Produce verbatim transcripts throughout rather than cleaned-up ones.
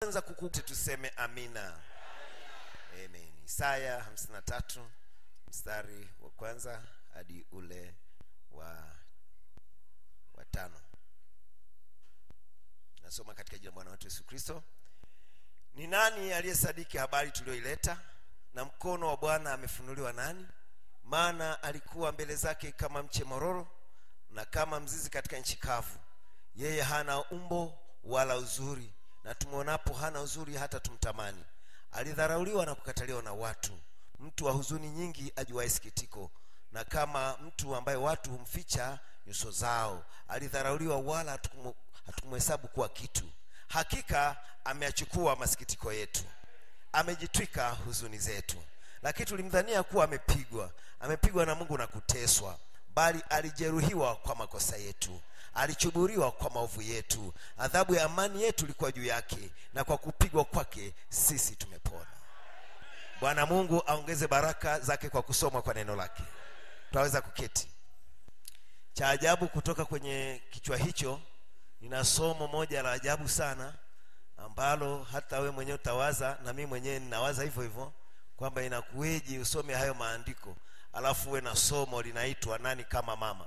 kwanza kukuta tuseme amina. Amen. Isaya hamsini na tatu mstari wa kwanza hadi ule wa wa tano. Nasoma katika jina la Bwana wetu Yesu Kristo. Ni nani aliyesadiki habari tulioileta, na mkono wa Bwana amefunuliwa nani? Maana alikuwa mbele zake kama mche mororo na kama mzizi katika nchi kavu. Yeye hana umbo wala uzuri, na tumuonapo hana uzuri hata tumtamani. Alidharauliwa na kukataliwa na watu, mtu wa huzuni nyingi, ajuaye sikitiko, na kama mtu ambaye watu humficha nyuso zao. Alidharauliwa wala hatukumuhesabu kuwa kitu. Hakika ameachukua masikitiko yetu, amejitwika huzuni zetu. Lakini tulimdhania kuwa amepigwa, amepigwa na Mungu na kuteswa, bali alijeruhiwa kwa makosa yetu, alichuburiwa kwa maovu yetu. Adhabu ya amani yetu ilikuwa juu yake, na kwa kupigwa kwake sisi tumepona. Bwana Mungu aongeze baraka zake kwa kusoma kwa neno lake. Tutaweza kuketi. Cha ajabu kutoka kwenye kichwa hicho, nina somo moja la ajabu sana, ambalo hata we mwenyewe utawaza, na mimi mwenyewe ninawaza hivyo hivyo, kwamba inakueje usome hayo maandiko alafu uwe na somo linaitwa nani kama mama.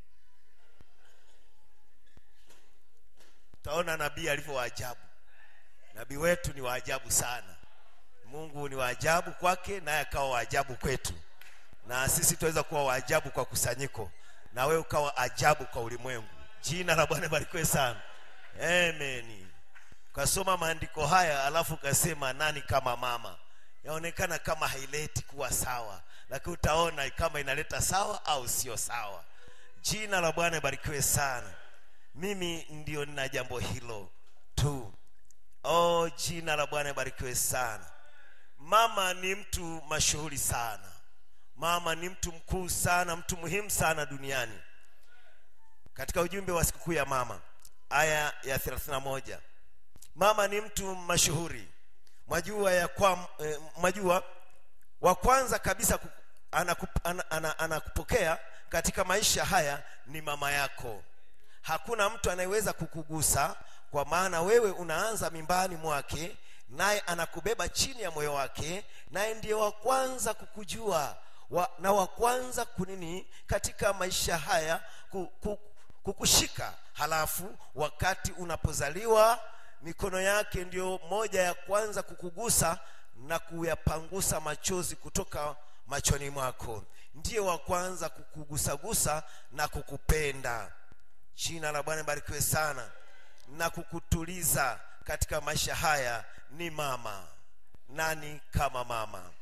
Utaona nabii alivyo waajabu. Nabii wetu ni waajabu sana. Mungu ni waajabu kwake, naye akawa waajabu kwetu, na sisi tuweza kuwa waajabu kwa kusanyiko, na wewe ukawa ajabu kwa ulimwengu. Jina la Bwana barikiwe sana. Amen. Kasoma maandiko haya alafu kasema nani kama mama. Yaonekana kama haileti kuwa sawa, lakini utaona kama inaleta sawa au sio sawa. Jina la Bwana barikiwe sana. Mimi ndio nina jambo hilo tu. Oh, jina la Bwana barikiwe sana. Mama ni mtu mashuhuri sana. Mama ni mtu mkuu sana, mtu muhimu sana duniani. Katika ujumbe wa sikukuu ya mama, aya ya thelathini na moja, mama ni mtu mashuhuri. Mwajua ya kwa eh, mwajua wa kwanza kabisa anakupokea ana, ana, ana katika maisha haya ni mama yako. Hakuna mtu anayeweza kukugusa, kwa maana wewe unaanza mimbani mwake, naye anakubeba chini ya moyo wake, naye ndiye wa kwanza kukujua wa, na wa kwanza kunini katika maisha haya kukushika. Halafu wakati unapozaliwa, mikono yake ndio moja ya kwanza kukugusa na kuyapangusa machozi kutoka machoni mwako. Ndiye wa kwanza kukugusagusa na kukupenda. Jina la Bwana barikiwe sana. Na kukutuliza katika maisha haya ni mama. Nani kama mama?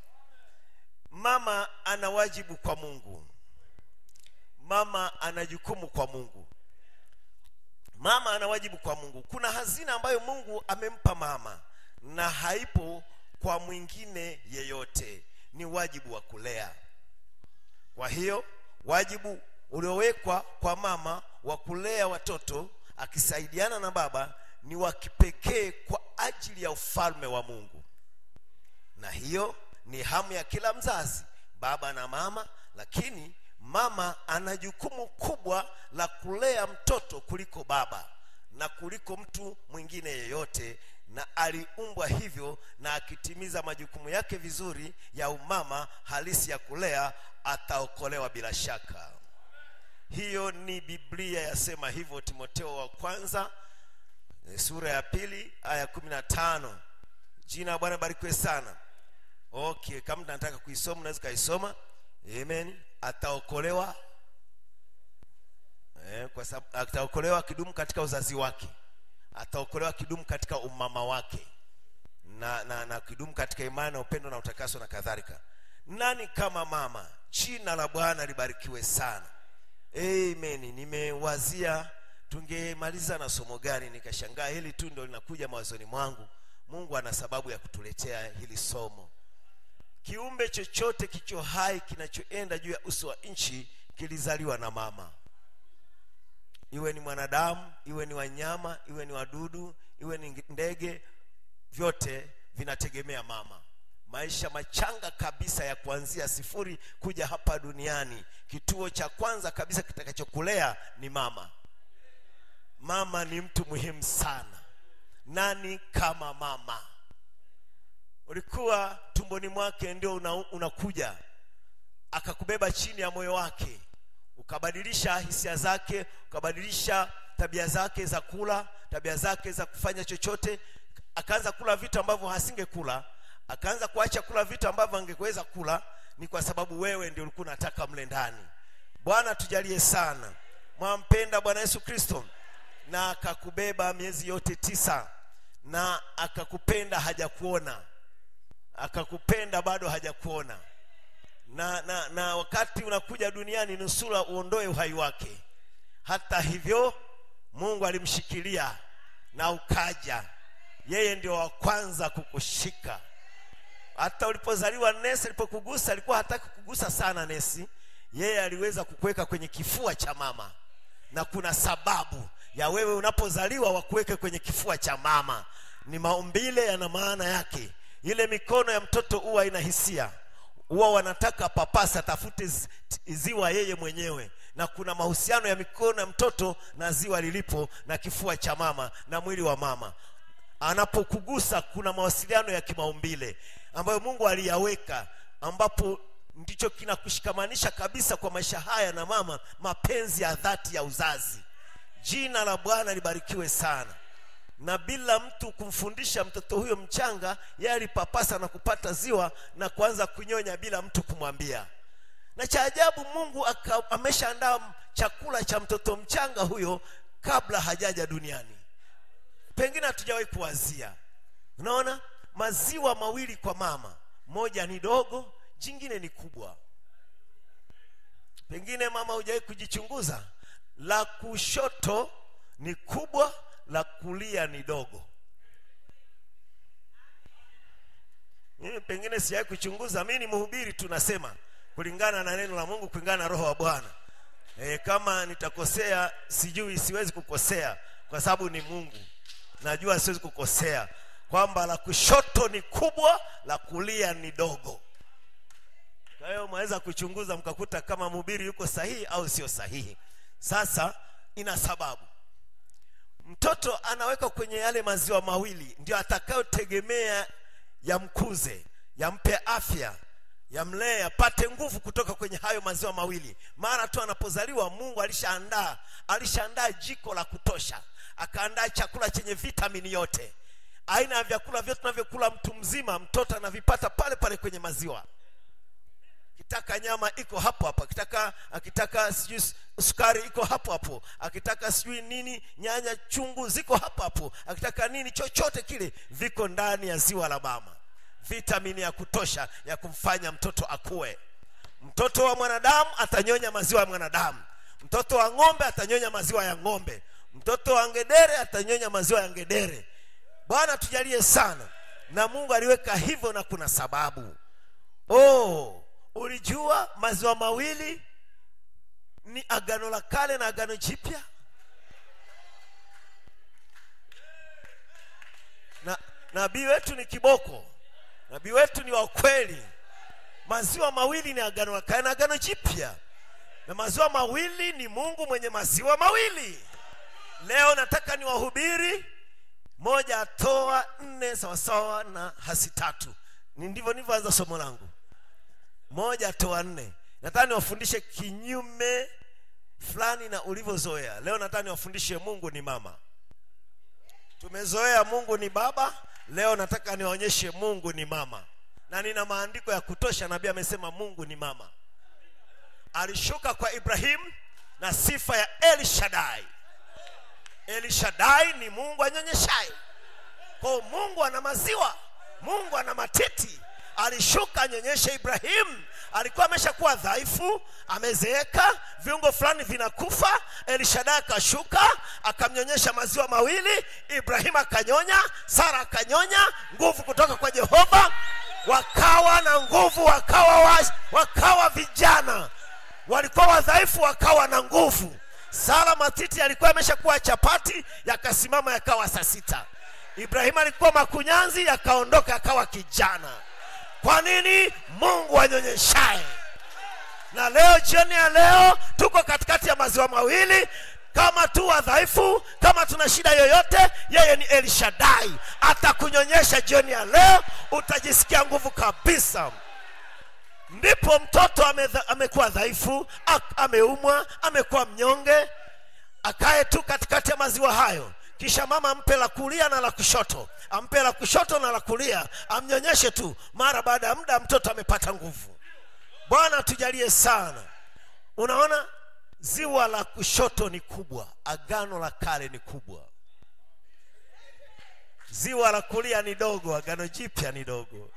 Mama ana wajibu kwa Mungu. Mama ana jukumu kwa Mungu. Mama ana wajibu kwa Mungu. Kuna hazina ambayo Mungu amempa mama, na haipo kwa mwingine yeyote. Ni wajibu wa kulea. Kwa hiyo wajibu uliowekwa kwa mama wa kulea watoto akisaidiana na baba ni wa kipekee kwa ajili ya ufalme wa Mungu. Na hiyo ni hamu ya kila mzazi, baba na mama. Lakini mama ana jukumu kubwa la kulea mtoto kuliko baba na kuliko mtu mwingine yeyote, na aliumbwa hivyo, na akitimiza majukumu yake vizuri ya umama halisi ya kulea, ataokolewa bila shaka. Hiyo ni Biblia yasema hivyo. Timotheo wa kwanza sura ya pili aya kumi na tano. Jina la Bwana barikiwe sana. Okay, kama nataka kuisoma naweza kaisoma. Amen. Ataokolewa eh, kwa sababu ataokolewa kidumu katika uzazi wake, ataokolewa kidumu katika umama wake, na na, na kidumu katika imani na upendo na utakaso na kadhalika. Nani kama mama? Jina la Bwana libarikiwe sana. Amen. Nimewazia tungemaliza na somo gani, nikashangaa hili tu ndio linakuja mawazoni mwangu. Mungu ana sababu ya kutuletea hili somo. Kiumbe chochote kicho hai kinachoenda juu ya uso wa nchi kilizaliwa na mama. Iwe ni mwanadamu, iwe ni wanyama, iwe ni wadudu, iwe ni ndege, vyote vinategemea mama. Maisha machanga kabisa ya kuanzia sifuri kuja hapa duniani, kituo cha kwanza kabisa kitakachokulea ni mama. Mama ni mtu muhimu sana. nani kama mama? Ulikuwa tumboni mwake ndio unakuja, una akakubeba chini ya moyo wake, ukabadilisha hisia zake, ukabadilisha tabia zake za kula, tabia zake za kufanya chochote. Akaanza kula vitu ambavyo hasingekula, akaanza kuacha kula vitu ambavyo angeweza kula. Ni kwa sababu wewe ndio ulikuwa unataka mle ndani. Bwana tujalie sana. Mwampenda Bwana Yesu Kristo. Na akakubeba miezi yote tisa, na akakupenda hajakuona, akakupenda bado hajakuona. Na, na, na wakati unakuja duniani nusura uondoe uhai wake. Hata hivyo Mungu alimshikilia na ukaja. Yeye ndio wa kwanza kukushika. Hata ulipozaliwa Nesi alipokugusa, alikuwa hataki kukugusa sana Nesi. Yeye aliweza kukuweka kwenye kifua cha mama. Na kuna sababu ya wewe unapozaliwa wakuweke kwenye kifua cha mama. Ni maumbile yana maana yake. Ile mikono ya mtoto huwa ina hisia. Huwa wanataka papasa tafute ziwa yeye mwenyewe. Na kuna mahusiano ya mikono ya mtoto na ziwa lilipo na kifua cha mama na mwili wa mama. Anapokugusa kuna mawasiliano ya kimaumbile ambayo Mungu aliyaweka, ambapo ndicho kinakushikamanisha kabisa kwa maisha haya na mama, mapenzi ya dhati ya uzazi. Jina la Bwana libarikiwe sana. Na bila mtu kumfundisha mtoto huyo mchanga, yeye alipapasa na kupata ziwa na kuanza kunyonya bila mtu kumwambia. Na cha ajabu, Mungu ameshaandaa chakula cha mtoto mchanga huyo kabla hajaja duniani. Pengine hatujawahi kuwazia. Unaona, maziwa mawili kwa mama, moja ni dogo, jingine ni kubwa. Pengine mama hujawahi kujichunguza, la kushoto ni kubwa, la kulia ni dogo. Mimi pengine sijawahi kuchunguza, mimi ni mhubiri tunasema kulingana na neno la Mungu, kulingana na roho wa Bwana. E, kama nitakosea sijui, siwezi kukosea kwa sababu ni Mungu. Najua siwezi kukosea kwamba la kushoto ni kubwa, la kulia ni dogo. Kwa hiyo mwaweza kuchunguza mkakuta kama mhubiri yuko sahihi au sio sahihi. Sasa ina sababu. Mtoto anaweka kwenye yale maziwa mawili, ndio atakayotegemea yamkuze, yampe afya, yamlee, apate nguvu kutoka kwenye hayo maziwa mawili. Mara tu anapozaliwa Mungu alishaandaa, alishaandaa jiko la kutosha. Akaandaa chakula chenye vitamini yote. Aina ya vyakula vyote tunavyokula mtu mzima, mtoto anavipata pale pale kwenye maziwa. Akitaka nyama iko hapo hapo, akitaka akitaka sijui sukari iko hapo hapo, akitaka sijui nini, nyanya chungu ziko hapo hapo, akitaka nini, chochote kile viko ndani ya ziwa la mama. Vitamini ya kutosha ya kumfanya mtoto akue. Mtoto wa mwanadamu atanyonya maziwa ya mwanadamu. Mtoto wa ng'ombe atanyonya maziwa ya ng'ombe. Mtoto wa ngedere atanyonya maziwa ya ngedere. Bwana tujalie sana. Na Mungu aliweka hivyo na kuna sababu. Oh, ulijua maziwa mawili ni agano la kale na agano jipya? Na nabii wetu ni kiboko. Nabii wetu ni wa kweli. Maziwa mawili ni agano la kale na agano jipya. Na maziwa mawili ni Mungu mwenye maziwa mawili. Leo nataka ni wahubiri moja toa nne sawa sawa na hasi tatu. Ni ndivyo nilivyoanza somo langu. Moja toa nne. Nataka niwafundishe kinyume fulani na ulivyozoea. Leo nataka niwafundishe Mungu ni mama. Tumezoea Mungu ni baba, leo nataka niwaonyeshe Mungu ni mama. Na nina maandiko ya kutosha, nabii amesema Mungu ni mama. Alishuka kwa Ibrahim na sifa ya El Shaddai. El Shaddai ni Mungu anyonyeshaye. Kwa Mungu ana maziwa, Mungu ana matiti. Alishuka anyonyeshe Ibrahim. Alikuwa ameshakuwa dhaifu, amezeeka, viungo fulani vinakufa. El Shaddai akashuka, akamnyonyesha maziwa mawili. Ibrahim akanyonya, Sara akanyonya, nguvu kutoka kwa Jehova. Wakawa na nguvu, wakawa wa, wakawa vijana. Walikuwa wadhaifu, wakawa na nguvu. Sara matiti alikuwa ameshakuwa chapati, yakasimama yakawa saa sita. Ibrahim alikuwa makunyanzi, yakaondoka akawa kijana. Kwa nini? Mungu anyonyeshaye. Na leo jioni ya leo tuko katikati ya maziwa mawili. Kama tu wadhaifu, kama tuna shida yoyote, yeye ni El Shaddai. Atakunyonyesha jioni ya leo, utajisikia nguvu kabisa. Ndipo mtoto amekuwa dhaifu, ameumwa, amekuwa mnyonge, akae tu katikati ya maziwa hayo. Kisha mama ampe la kulia na la kushoto, ampe la kushoto na la kulia, amnyonyeshe tu. Mara baada ya muda mtoto amepata nguvu. Bwana tujalie sana. Unaona, ziwa la kushoto ni kubwa, agano la kale ni kubwa. Ziwa la kulia ni dogo, agano jipya ni dogo.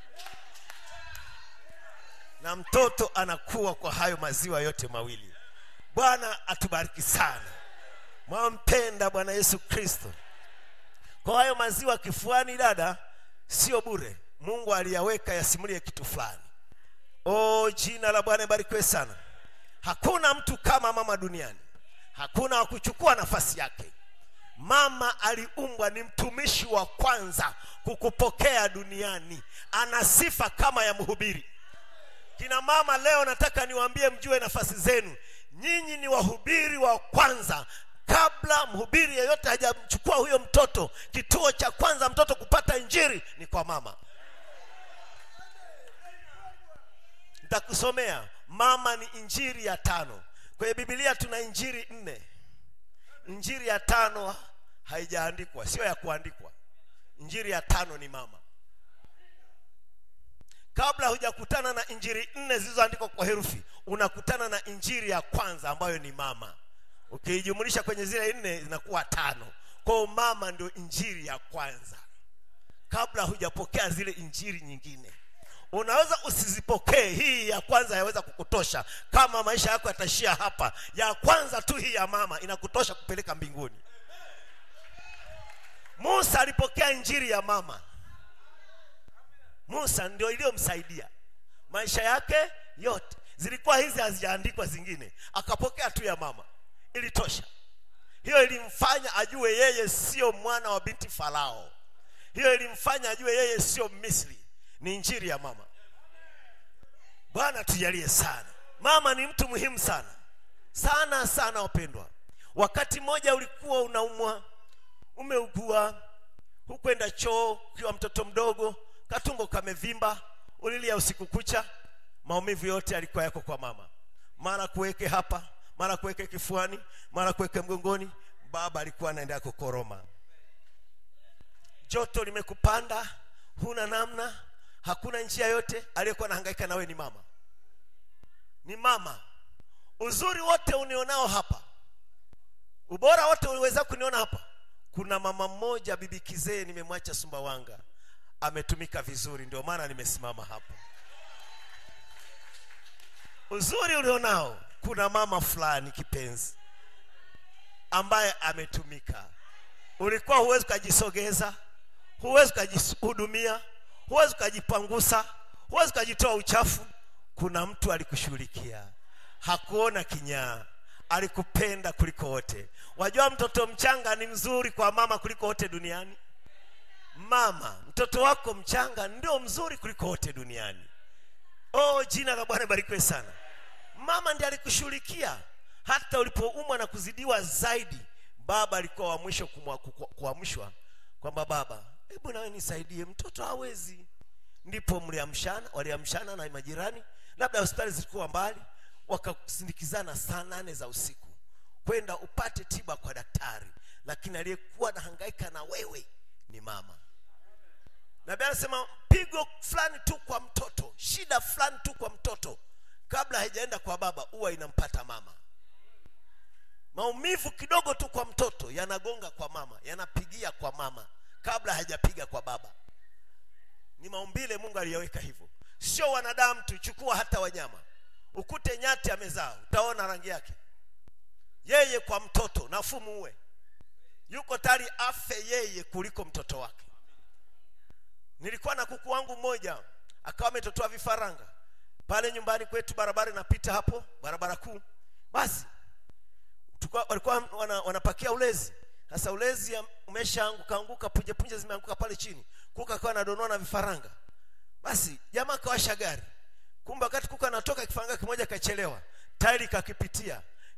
Na mtoto anakuwa kwa hayo maziwa yote mawili. Bwana atubariki sana. Mwampenda Bwana Yesu Kristo. Kwa hayo maziwa kifuani, dada, sio bure. Mungu aliyaweka yasimulie kitu fulani. Oh, jina la Bwana barikiwe sana. Hakuna mtu kama mama duniani. Hakuna wa kuchukua nafasi yake. Mama aliumbwa, ni mtumishi wa kwanza kukupokea duniani. Ana sifa kama ya mhubiri. Kina mama, leo nataka niwaambie mjue nafasi zenu. Nyinyi ni wahubiri wa kwanza. Kabla mhubiri yeyote hajamchukua huyo mtoto, kituo cha kwanza mtoto kupata injili ni kwa mama. Nitakusomea. Mama ni injili ya tano. Kwenye Biblia tuna injili nne. Injili ya tano haijaandikwa, sio ya kuandikwa. Injili ya tano ni mama. Kabla hujakutana na injili nne zilizoandikwa kwa herufi, unakutana na injili ya kwanza ambayo ni mama. Ukijumlisha kwenye zile nne zinakuwa tano. Kwa mama ndio injili ya kwanza. Kabla hujapokea zile injili nyingine. Unaweza usizipokee, hii ya kwanza yaweza kukutosha. Kama maisha yako yatashia hapa, ya kwanza tu hii ya mama inakutosha kupeleka mbinguni. Musa alipokea injili ya mama. Musa ndio iliyomsaidia maisha yake yote. Zilikuwa hizi hazijaandikwa zingine, akapokea tu ya mama, ilitosha. Hiyo ilimfanya ajue yeye sio mwana wa binti Farao. Hiyo ilimfanya ajue yeye sio Misri. Ni injili ya mama. Bwana tujalie sana. Mama ni mtu muhimu sana. Sana sana wapendwa. Wakati mmoja ulikuwa unaumwa, umeugua, hukwenda choo ukiwa mtoto mdogo, katumbo kamevimba, ulilia usiku kucha, maumivu yote yalikuwa yako kwa mama. Mara kuweke hapa, mara kuweke kifuani, mara kuweke mgongoni, baba alikuwa anaendelea kukoroma. Joto limekupanda, huna namna, hakuna njia yote, aliyekuwa anahangaika nawe ni mama. Ni mama. Uzuri wote unionao hapa, ubora wote uliweza kuniona hapa, kuna mama mmoja, bibi Kizee, nimemwacha Sumbawanga, ametumika vizuri, ndio maana nimesimama hapa. Uzuri ulionao, kuna mama fulani kipenzi ambaye ametumika. Ulikuwa huwezi kujisogeza, huwezi kujihudumia, huwezi kujipangusa, huwezi kujitoa uchafu. Kuna mtu alikushughulikia. Hakuona kinyaa, alikupenda kuliko wote. Wajua mtoto mchanga ni mzuri kwa mama kuliko wote duniani. Mama, mtoto wako mchanga ndio mzuri kuliko wote duniani. Oh, jina la Bwana barikiwe sana. Mama ndiye alikushughulikia. Hata ulipoumwa na kuzidiwa zaidi, baba alikuwa wa mwisho kuamshwa kwamba baba, hebu nawe nisaidie, mtoto hawezi. Ndipo mliamshana, waliamshana na majirani, labda hospitali zilikuwa mbali, wakasindikizana saa nane za usiku kwenda upate tiba kwa daktari. Lakini aliyekuwa anahangaika na wewe ni mama. Nabii anasema pigo fulani tu kwa mtoto, shida fulani tu kwa mtoto, kabla haijaenda kwa baba huwa inampata mama. Maumivu kidogo tu kwa mtoto yanagonga kwa mama, yanapigia kwa mama kabla hajapiga kwa baba. Ni maumbile Mungu aliyoweka hivyo. Sio wanadamu tu, chukua hata wanyama. Ukute nyati amezaa, utaona rangi yake. Yeye kwa mtoto nafumu uwe, yuko tayari afe yeye kuliko mtoto wake. Nilikuwa na kuku wangu mmoja, akawa ametotoa vifaranga. Pale nyumbani kwetu barabara inapita hapo, barabara kuu. Basi tukua, walikuwa wana, wanapakia ulezi. Sasa ulezi umeshaanguka anguka, punje punje zimeanguka pale chini. Kuka akawa anadonoa na vifaranga. Basi jamaa kawasha gari. Kumbe wakati kuka anatoka kifaranga kimoja kachelewa, tairi kakipitia,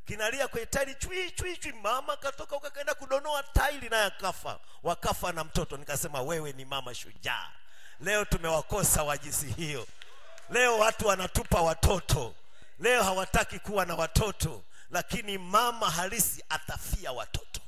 kinalia kwenye tairi, chui chui chui. Mama katoka ukaenda kudonoa tairi naye akafa, wakafa na mtoto. Nikasema wewe ni mama shujaa. Leo tumewakosa wa jinsi hiyo. Leo watu wanatupa watoto, leo hawataki kuwa na watoto, lakini mama halisi atafia watoto.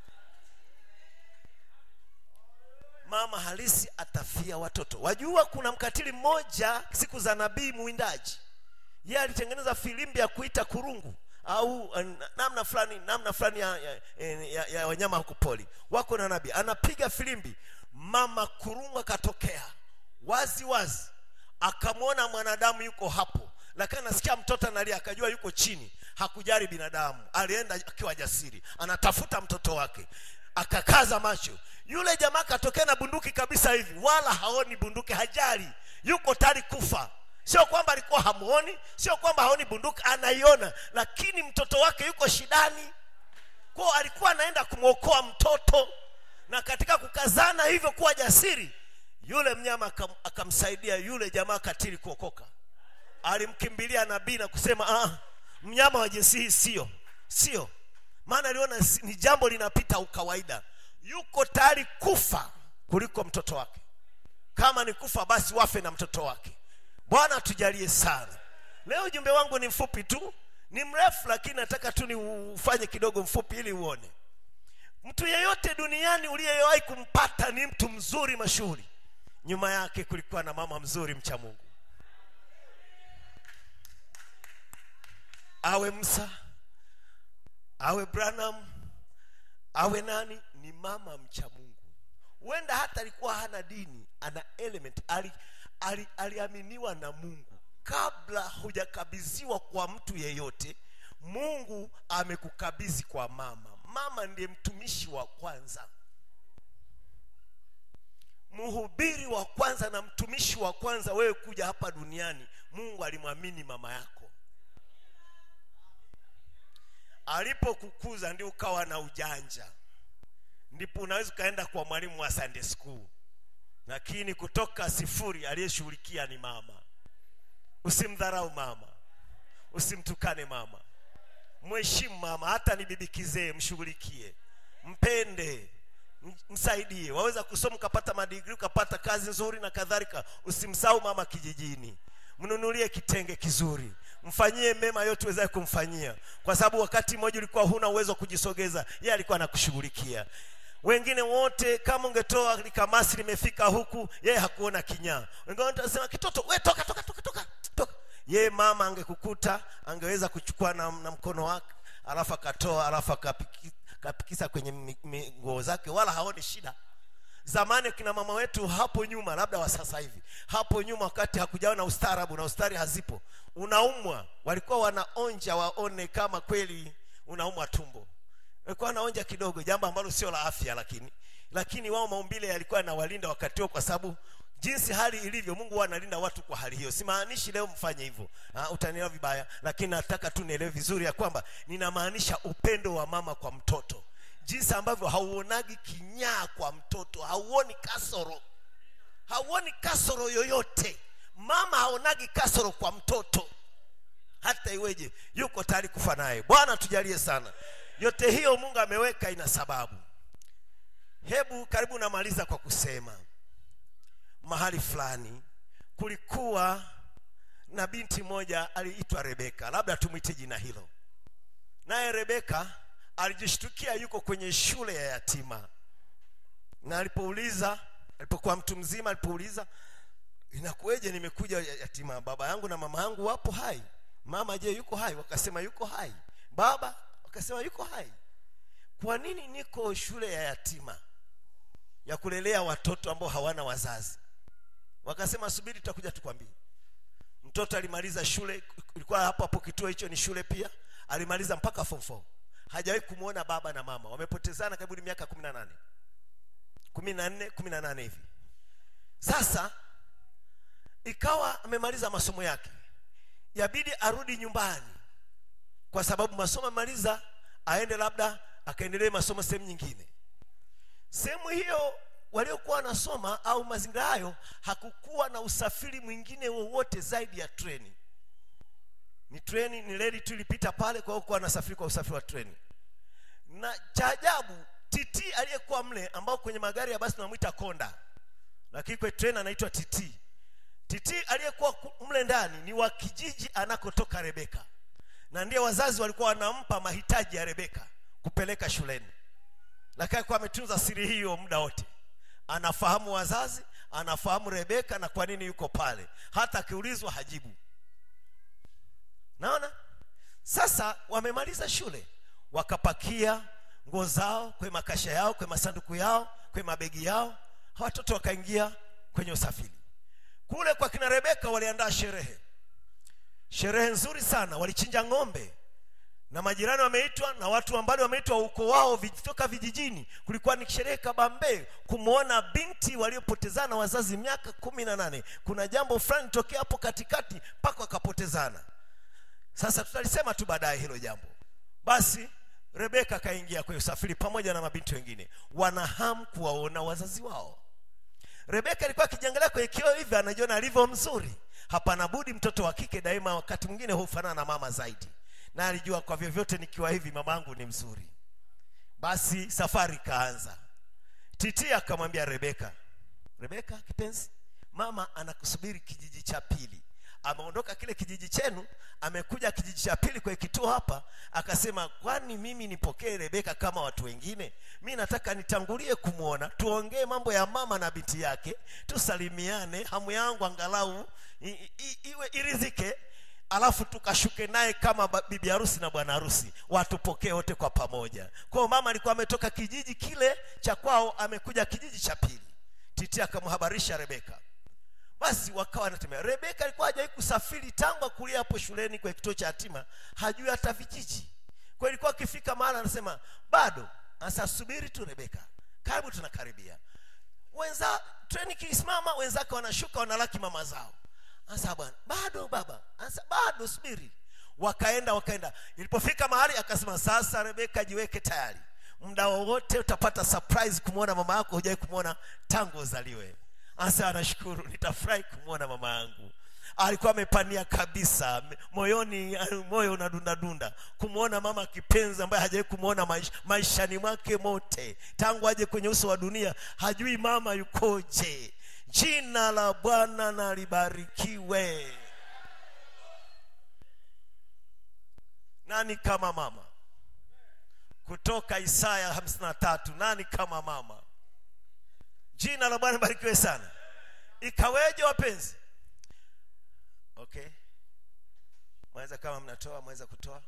Mama halisi atafia watoto. Wajua kuna mkatili mmoja siku za nabii mwindaji, yeye alitengeneza filimbi ya kuita kurungu au uh, namna fulani namna fulani ya, ya, ya, ya wanyama huko poli. Wako na nabii anapiga filimbi, mama kurungu akatokea wazi wazi, akamwona mwanadamu yuko hapo, lakini anasikia mtoto analia, akajua yuko chini. Hakujali binadamu, alienda akiwa jasiri, anatafuta mtoto wake. Akakaza macho, yule jamaa katokea na bunduki kabisa hivi, wala haoni bunduki, hajali, yuko tayari kufa. Sio kwamba alikuwa hamuoni, sio kwamba haoni bunduki, anaiona, lakini mtoto wake yuko shidani. Kwa alikuwa anaenda kumuokoa mtoto, na katika kukazana hivyo kuwa jasiri, yule mnyama akam, akamsaidia yule jamaa katili kuokoka. Alimkimbilia nabii na kusema, ah, mnyama wa jinsi hii sio, sio. Maana aliona ni jambo linapita ukawaida. Yuko tayari kufa kuliko mtoto wake. Kama ni kufa basi wafe na mtoto wake. Bwana tujalie sana. Leo jumbe wangu ni mfupi tu, ni mrefu lakini nataka tu ni ufanye kidogo mfupi ili uone. Mtu yeyote duniani uliyewahi kumpata ni mtu mzuri mashuhuri, nyuma yake kulikuwa na mama mzuri mcha Mungu. Awe Musa, awe Branham, awe nani, ni mama mcha Mungu. Huenda hata alikuwa hana dini, ana element, ali, ali, aliaminiwa na Mungu. Kabla hujakabidhiwa kwa mtu yeyote, Mungu amekukabidhi kwa mama. Mama ndiye mtumishi wa kwanza, mhubiri wa kwanza na mtumishi wa kwanza. Wewe kuja hapa duniani, Mungu alimwamini mama yako. Alipokukuza ndio ukawa na ujanja, ndipo unaweza kaenda kwa mwalimu wa Sunday school. Lakini kutoka sifuri aliyeshughulikia ni mama. Usimdharau mama, usimtukane mama, mheshimu mama. Hata ni bibi kizee, mshughulikie, mpende, msaidie. Waweza kusoma ukapata madigrii, ukapata kazi nzuri na kadhalika, usimsahau mama kijijini. Mnunulie kitenge kizuri, mfanyie mema yote uwezaye kumfanyia, kwa sababu wakati mmoja ulikuwa huna uwezo kujisogeza, yeye alikuwa anakushughulikia. Wengine wote kama ungetoa likamasi limefika huku, yeye hakuona kinyaa. Wengine watasema kitoto, wewe toka toka toka toka toka. Yeye mama angekukuta, angeweza kuchukua na, na mkono wake, alafu akatoa, alafu akapikisa kwenye nguo zake, wala haoni shida. Zamani kina mama wetu hapo nyuma, labda wa sasa hivi, hapo nyuma wakati hakujawa na ustaarabu na ustari hazipo, unaumwa, walikuwa wanaonja waone kama kweli unaumwa tumbo. Walikuwa wanaonja kidogo, jambo ambalo sio la afya, lakini lakini wao maumbile yalikuwa yanawalinda wakati huo, kwa sababu jinsi hali ilivyo, Mungu analinda watu kwa hali hiyo. Simaanishi leo mfanye hivyo, ah, utanielewa vibaya, lakini nataka tu nielewe vizuri ya kwamba ninamaanisha upendo wa mama kwa mtoto. Jinsi ambavyo hauonagi kinyaa kwa mtoto, hauoni kasoro, hauoni kasoro yoyote. Mama haonagi kasoro kwa mtoto, hata iweje yuko tayari kufa naye. Bwana tujalie sana. Yote hiyo Mungu ameweka ina sababu. Hebu karibu namaliza kwa kusema, mahali fulani kulikuwa na binti moja aliitwa Rebeka, labda tumuite jina hilo. Naye Rebeka alijishtukia yuko kwenye shule ya yatima. Na alipouliza, alipokuwa mtu mzima, alipouliza, inakueje nimekuja yatima, baba yangu na mama yangu wapo hai? Mama je yuko hai? Wakasema yuko hai. Baba wakasema yuko hai. Kwa nini niko shule ya yatima ya kulelea watoto ambao hawana wazazi? Wakasema subiri, tutakuja tukwambie. Mtoto alimaliza shule, ilikuwa hapo hapo kituo hicho ni shule pia, alimaliza mpaka form four. Hajawahi kumuona baba na mama, wamepotezana karibu miaka kumi na nane, kumi na nne, kumi na nane hivi. Sasa ikawa amemaliza masomo yake, yabidi arudi nyumbani, kwa sababu masomo amaliza, aende labda akaendelee masomo sehemu nyingine. Sehemu hiyo waliokuwa wanasoma au mazingira hayo, hakukuwa na usafiri mwingine wowote zaidi ya treni. Ni treni, ni reli tu ilipita pale, kwa hiyo kwa anasafiri kwa usafiri wa treni. Na cha ajabu, Titi aliyekuwa mle, ambao kwenye magari ya basi tunamuita konda, lakini kwa treni anaitwa Titi. Titi aliyekuwa mle ndani ni wa kijiji anakotoka Rebeka, na ndiye wazazi walikuwa wanampa mahitaji ya Rebeka kupeleka shuleni. Lakini kwa ametunza siri hiyo muda wote. Anafahamu wazazi, anafahamu Rebeka na kwa nini yuko pale. Hata akiulizwa hajibu. Naona? Sasa wamemaliza shule, wakapakia nguo zao kwa makasha yao, kwa masanduku yao, kwa mabegi yao. Watoto wakaingia kwenye usafiri. Kule kwa kina Rebeka waliandaa sherehe. Sherehe nzuri sana, walichinja ng'ombe. Na majirani wameitwa, na watu ambao wameitwa huko wao kutoka vijijini. Kulikuwa ni sherehe kabambe kumuona binti waliopotezana wazazi miaka kumi na nane. Kuna jambo fulani tokea hapo katikati mpaka wakapotezana. Sasa tutalisema tu baadaye hilo jambo. Basi Rebeka kaingia kwa usafiri pamoja na mabinti wengine. Wanahamu kuwaona wazazi wao. Rebeka alikuwa akijiangalia kwa kioo hivi, anajiona alivyo mzuri. Hapana budi mtoto wa kike daima wakati mwingine hufanana na mama zaidi. Na alijua kwa vyovyote nikiwa hivi mamangu ni mzuri. Basi safari kaanza. Titi akamwambia Rebeka, Rebeka kipenzi, mama anakusubiri kijiji cha pili. Ameondoka kile kijiji chenu, amekuja kijiji cha pili kwa kituo hapa. Akasema, kwani mimi nipokee Rebeka kama watu wengine? Mimi nataka nitangulie kumuona, tuongee mambo ya mama na binti yake, tusalimiane, hamu yangu angalau i, i, iwe irizike, alafu tukashuke naye kama bibi harusi na bwana harusi, watupokee wote kwa pamoja. Kwa mama alikuwa ametoka kijiji kile cha kwao, amekuja kijiji cha pili. Titi akamhabarisha Rebeka. Basi wakawa wanatembea. Rebeka alikuwa hajawahi kusafiri tangu kulia hapo shuleni kwa kituo cha yatima, hajui hata vijiji. Kwa ilikuwa akifika mahali anasema bado, asa subiri tu Rebeka, karibu tunakaribia. Wenza treni kisimama, wenzake wanashuka wanalaki mama zao. Asa bwana, bado baba, asa bado subiri. Wakaenda wakaenda. Ilipofika mahali akasema, sasa Rebeka jiweke tayari. Muda wowote utapata surprise kumuona mama yako hujawahi kumuona tangu uzaliwe. Asa anashukuru, nitafurahi kumuona mama yangu. Alikuwa amepania kabisa, moyoni moyo unadunda dunda kumuona mama kipenzi ambaye hajawahi kumuona maisha, maishani mwake mote. Tangu aje kwenye uso wa dunia hajui mama yukoje. Jina la Bwana na libarikiwe. Nani kama mama? Kutoka Isaya hamsini na tatu, nani kama mama? Jina la Bwana barikiwe sana. Ikaweje wapenzi? Okay. Mweza kama mnatoa, mweza kutoa.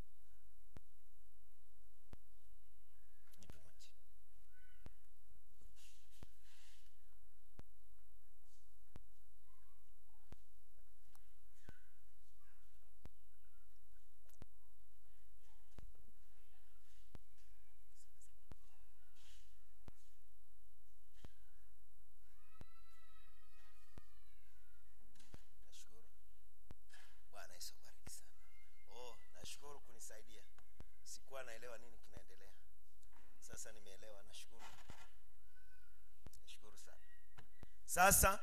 Naelewa nini kinaendelea. Sasa nimeelewa, nashukuru. Nashukuru sana. Sasa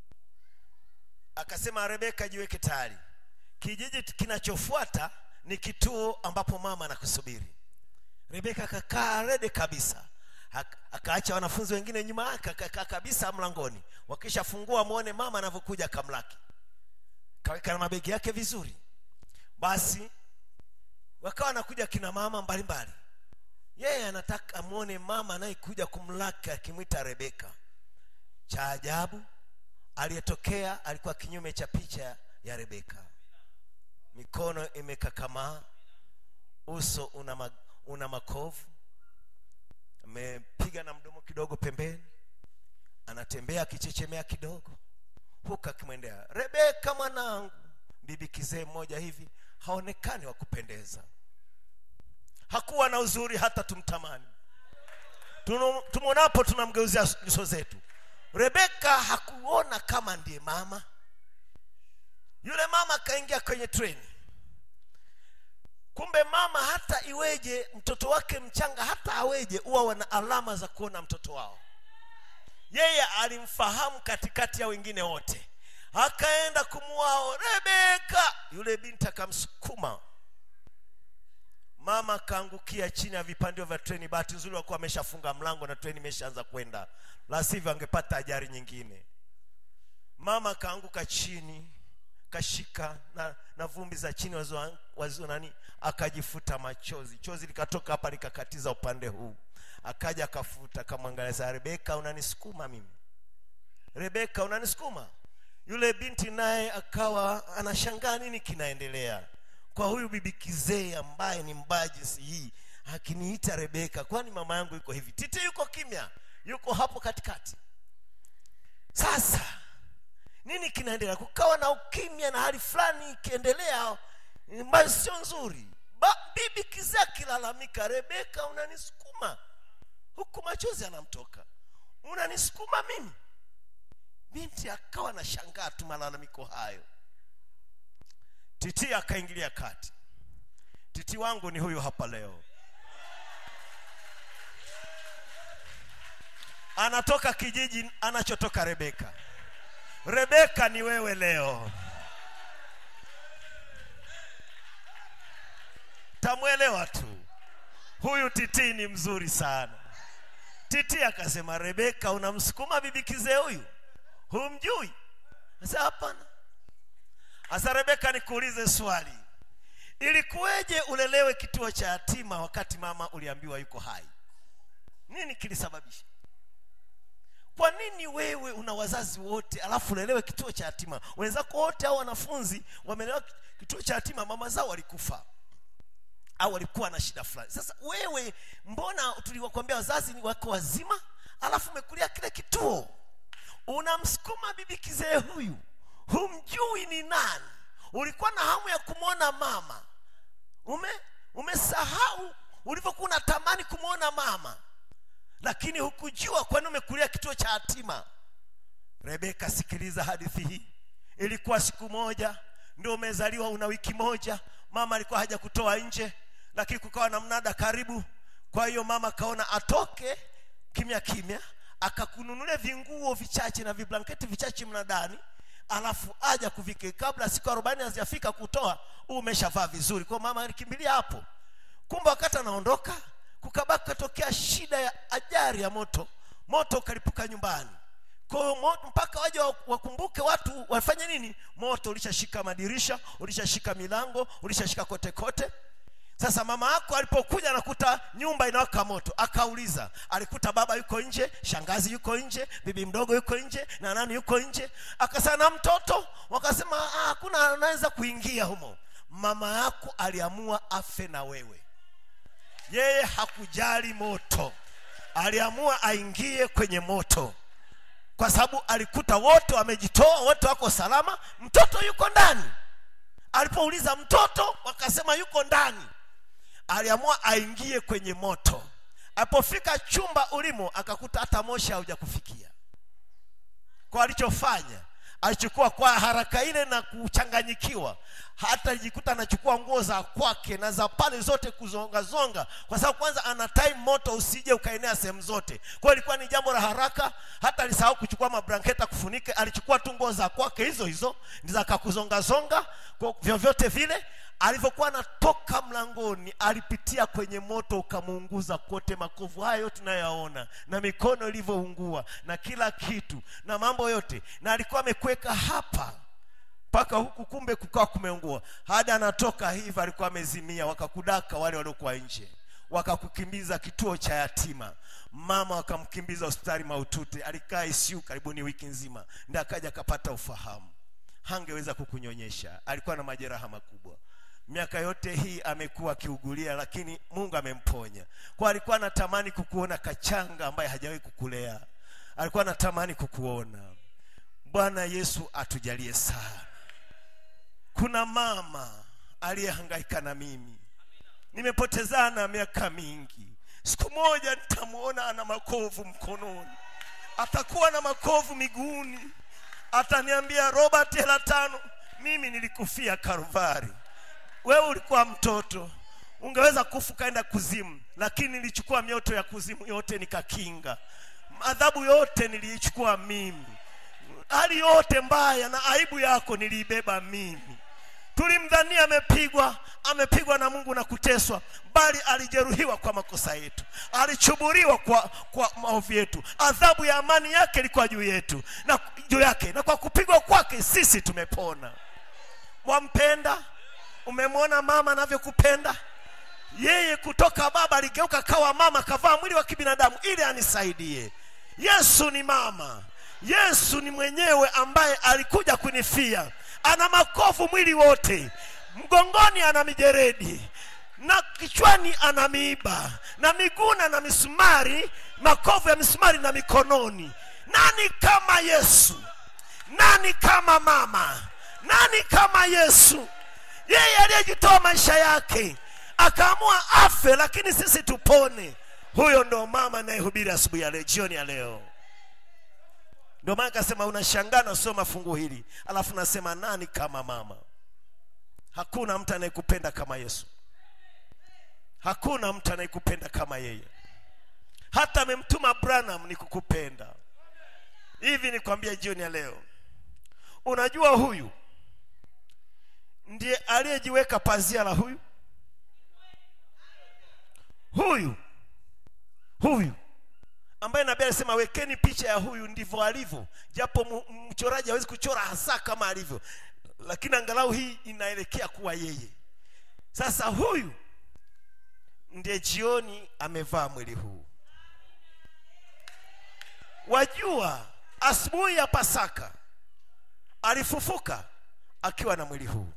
akasema Rebeka jiweke tayari. Kijiji kinachofuata ni kituo ambapo mama anakusubiri. Rebeka akakaa rede kabisa. Akaacha wanafunzi wengine nyuma yake, akakaa kabisa mlangoni. Wakishafungua muone mama anavyokuja kamlaki. Kaweka na mabegi yake vizuri. Basi wakawa nakuja kina mama mbalimbali. Yeye anataka muone mama anayekuja kumlaki akimwita Rebeka. Cha ajabu, aliyetokea alikuwa kinyume cha picha ya Rebeka. Mikono imekakamaa, uso una ma, una makovu, amepiga na mdomo kidogo pembeni, anatembea akichechemea kidogo. Huka kimwendea, Rebeka mwanangu. Bibi kizee mmoja hivi, haonekani wa kupendeza. Hakuwa na uzuri hata tumtamani. Tumuonapo tunamgeuzia nyuso zetu. Rebeka hakuona kama ndiye mama. Yule mama kaingia kwenye treni. Kumbe mama hata iweje mtoto wake mchanga, hata aweje, huwa wana alama za kuona mtoto wao. Yeye alimfahamu katikati ya wengine wote. akaenda kumuao Rebeka. Yule binti akamsukuma, mama kaangukia chini ya vipandio vya treni. Bahati nzuri walikuwa wameshafunga mlango na treni imeshaanza kwenda, la sivyo angepata ajali nyingine. Mama kaanguka chini, kashika na, na vumbi za chini wazo, wazo nani, akajifuta machozi. Chozi likatoka hapa likakatiza upande huu. Akaja akafuta, akamwangalia, Rebeka unanisukuma mimi? Rebeka unanisukuma? Yule binti naye akawa anashangaa nini kinaendelea kwa huyu bibi kizee ambaye ni mbajisi hii, akiniita Rebeka, kwani mama yangu yuko hivi? Titi yuko kimya, yuko hapo katikati. Sasa nini kinaendelea? Kukawa na ukimya na hali fulani ikiendelea ambayo sio nzuri. Ba, bibi kizee akilalamika, Rebeka unanisukuma? Huku machozi anamtoka, unanisukuma mimi? Binti akawa na shangaa tu malalamiko hayo. Titi akaingilia kati. Titi wangu ni huyu hapa leo. Anatoka kijiji anachotoka Rebeka. Rebeka ni wewe leo. Tamuelewa tu. Huyu Titi ni mzuri sana. Titi akasema, Rebeka unamsukuma bibi kizee huyu? Humjui? Sasa hapana. Asa Rebeka, nikuulize swali. Ilikuweje ulelewe kituo cha yatima wakati mama uliambiwa yuko hai? Nini kilisababisha? Kwa nini wewe una wazazi wote alafu ulelewe kituo cha yatima? Wenzako wote au wanafunzi wamelelewa kituo cha yatima, mama zao walikufa au walikuwa na shida fulani. Sasa wewe mbona tuliwakwambia wazazi ni wako wazima, alafu umekulia kile kituo? Unamsukuma bibi kizee huyu, humjui ni nani. Ulikuwa na hamu ya kumuona mama, ume umesahau ulivyokuwa unatamani kumuona mama, lakini hukujua kwa nini umekulia kituo cha yatima. Rebeka, sikiliza hadithi hii. Ilikuwa siku moja, ndio umezaliwa, una wiki moja, mama alikuwa haja kutoa nje, lakini kukawa na mnada karibu. Kwa hiyo mama kaona atoke kimya kimya, akakununulia vinguo vichache na viblanketi vichache mnadani, alafu aja kuvike kabla siku arobaini hazijafika kutoa, umeshavaa vizuri. Kwa mama alikimbilia hapo. Kumbe wakati anaondoka, kukabaka katokea shida ya ajali ya moto. Moto ukalipuka nyumbani. Kwa hiyo mpaka waje wakumbuke watu wafanye nini, moto ulishashika madirisha, ulishashika milango, ulishashika kote kote. Sasa mama yako alipokuja anakuta nyumba inawaka moto, akauliza, alikuta baba yuko nje, shangazi yuko nje, bibi mdogo yuko nje, na nani yuko nje. Akasema na mtoto, wakasema ah, hakuna anaweza kuingia humo. Mama yako aliamua afe na wewe. Yeye hakujali moto, aliamua aingie kwenye moto, kwa sababu alikuta wote wamejitoa, wote wako salama, mtoto yuko ndani. Alipouliza mtoto, wakasema yuko ndani. Aliamua aingie kwenye moto. Alipofika chumba ulimo, akakuta hata moshi haujakufikia. Kwa alichofanya, alichukua kwa haraka ile na kuchanganyikiwa, hata alijikuta anachukua nguo za kwake na za pale zote kuzonga zonga, kwa sababu kwanza ana time moto usije ukaenea sehemu zote. Kwa ilikuwa ni jambo la haraka, hata alisahau kuchukua mablanketa kufunike, alichukua tu nguo za kwake hizo hizo ndizo akakuzonga zonga. Kwa vyovyote vile alivyokuwa anatoka mlangoni, alipitia kwenye moto ukamuunguza kote. Makovu hayo tunayaona, na mikono ilivyoungua na kila kitu na mambo yote, na alikuwa amekweka hapa paka huku, kumbe kukaa kumeungua. Hadi anatoka hivi alikuwa amezimia. Wakakudaka wale waliokuwa nje, wakakukimbiza kituo cha yatima. Mama wakamkimbiza hospitali mahututi. Alikaa I C U karibuni wiki nzima, ndio akaja akapata ufahamu. Hangeweza kukunyonyesha, alikuwa na majeraha makubwa. Miaka yote hii amekuwa akiugulia, lakini Mungu amemponya. Kwa alikuwa anatamani kukuona kachanga ambaye hajawahi kukulea. Alikuwa anatamani kukuona. Bwana Yesu atujalie sana. Kuna mama aliyehangaika na mimi. Nimepotezana miaka mingi. Siku moja nitamuona ana makovu mkononi, atakuwa na makovu miguuni, ataniambia, Robert hela tano, mimi nilikufia Kalvari. Wewe ulikuwa mtoto, ungeweza kufu kaenda kuzimu, lakini nilichukua mioto ya kuzimu yote nikakinga. Adhabu yote niliichukua mimi. hali yote mbaya na aibu yako nilibeba mimi. Tulimdhania amepigwa, amepigwa na Mungu na kuteswa, bali alijeruhiwa kwa makosa yetu, alichuburiwa kwa kwa maovu yetu. Adhabu ya amani yake ilikuwa juu yetu na juu yake, na kwa kupigwa kwake sisi tumepona. Wampenda? Umemwona mama anavyokupenda? Yeye kutoka baba aligeuka kawa mama, kavaa mwili wa kibinadamu ili anisaidie. Yesu ni mama. Yesu ni mwenyewe ambaye alikuja kunifia. Ana makovu mwili wote, mgongoni ana mijeredi, na kichwani ana miiba, na miguuna na misumari, makovu ya misumari na mikononi. Nani kama Yesu? Nani kama mama? Nani kama Yesu? Yeye aliyejitoa maisha yake akaamua afe lakini sisi tupone. Huyo ndo mama anayehubiri asubuhi ya leo, jioni ya leo. Ndio maana akasema unashangaa na soma fungu hili alafu nasema nani kama mama? Hakuna mtu anayekupenda kama Yesu. Hakuna mtu anayekupenda kama yeye. Hata amemtuma Branham ni kukupenda. Hivi nikwambia jioni ya leo, unajua huyu ndiye aliyejiweka pazia la huyu? Huyu huyu ambaye nabii alisema wekeni picha ya huyu ndivyo alivyo, japo mchoraji hawezi kuchora hasa kama alivyo, lakini angalau hii inaelekea kuwa yeye. Sasa huyu ndiye jioni amevaa mwili huu. Wajua asubuhi ya Pasaka alifufuka akiwa na mwili huu.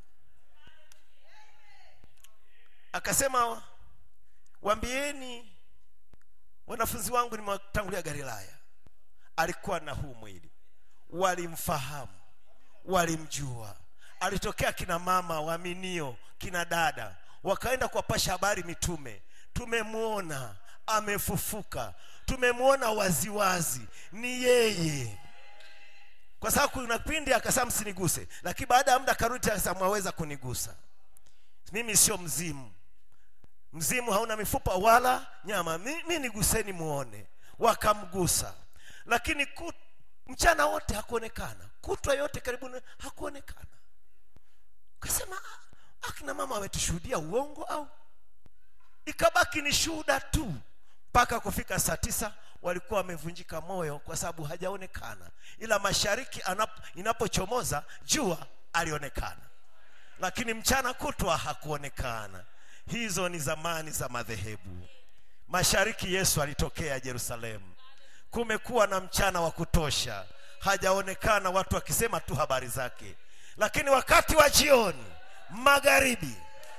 Akasema waambieni wanafunzi wangu nimewatangulia Galilaya. Alikuwa na huu mwili. Walimfahamu, walimjua. Alitokea kina mama waaminio, kina dada, wakaenda kuwapasha habari mitume. Tumemuona amefufuka, tumemuona waziwazi, ni yeye. Kwa sababu kuna kipindi akasema msiniguse, lakini baada ya muda karudi akasema mwaweza kunigusa. Mimi sio mzimu. Mzimu hauna mifupa wala nyama. Mimi niguseni muone. Wakamgusa. Lakini kut, mchana wote hakuonekana. Kutwa yote karibu hakuonekana. Kasema akina mama wametushuhudia uongo au? Ikabaki ni shuhuda tu. Mpaka kufika saa tisa walikuwa wamevunjika moyo kwa sababu hajaonekana. Ila mashariki anapo, inapochomoza jua alionekana. Lakini mchana kutwa hakuonekana. Hizo ni zamani za madhehebu. Mashariki Yesu alitokea Yerusalemu. Kumekuwa na mchana wa kutosha, hajaonekana, watu wakisema tu habari zake. Lakini wakati wa jioni, magharibi,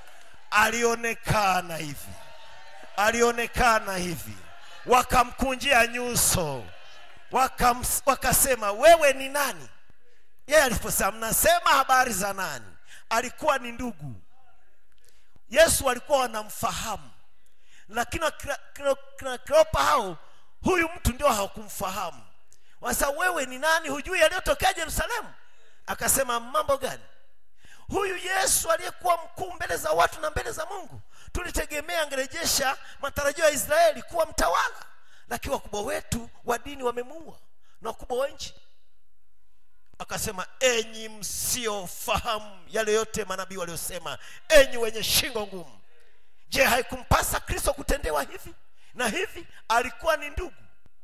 alionekana hivi. Alionekana hivi. Wakamkunjia nyuso. Wakam, wakasema wewe ni nani? Yeye aliposema mnasema habari za nani? Alikuwa ni ndugu. Yesu walikuwa wanamfahamu, lakini Kleopa hao huyu mtu ndio hawakumfahamu. Wasa wewe ni nani? Hujui yaliyotokea Yerusalemu? Akasema mambo gani? Huyu Yesu aliyekuwa mkuu mbele za watu na mbele za Mungu, tulitegemea angerejesha matarajio ya Israeli kuwa mtawala, lakini wakubwa wetu wa dini wamemuua na wakubwa wa nchi. Akasema enyi msiofahamu yale yote manabii waliosema, enyi wenye shingo ngumu. Je, haikumpasa Kristo kutendewa hivi na hivi? Alikuwa ni ndugu.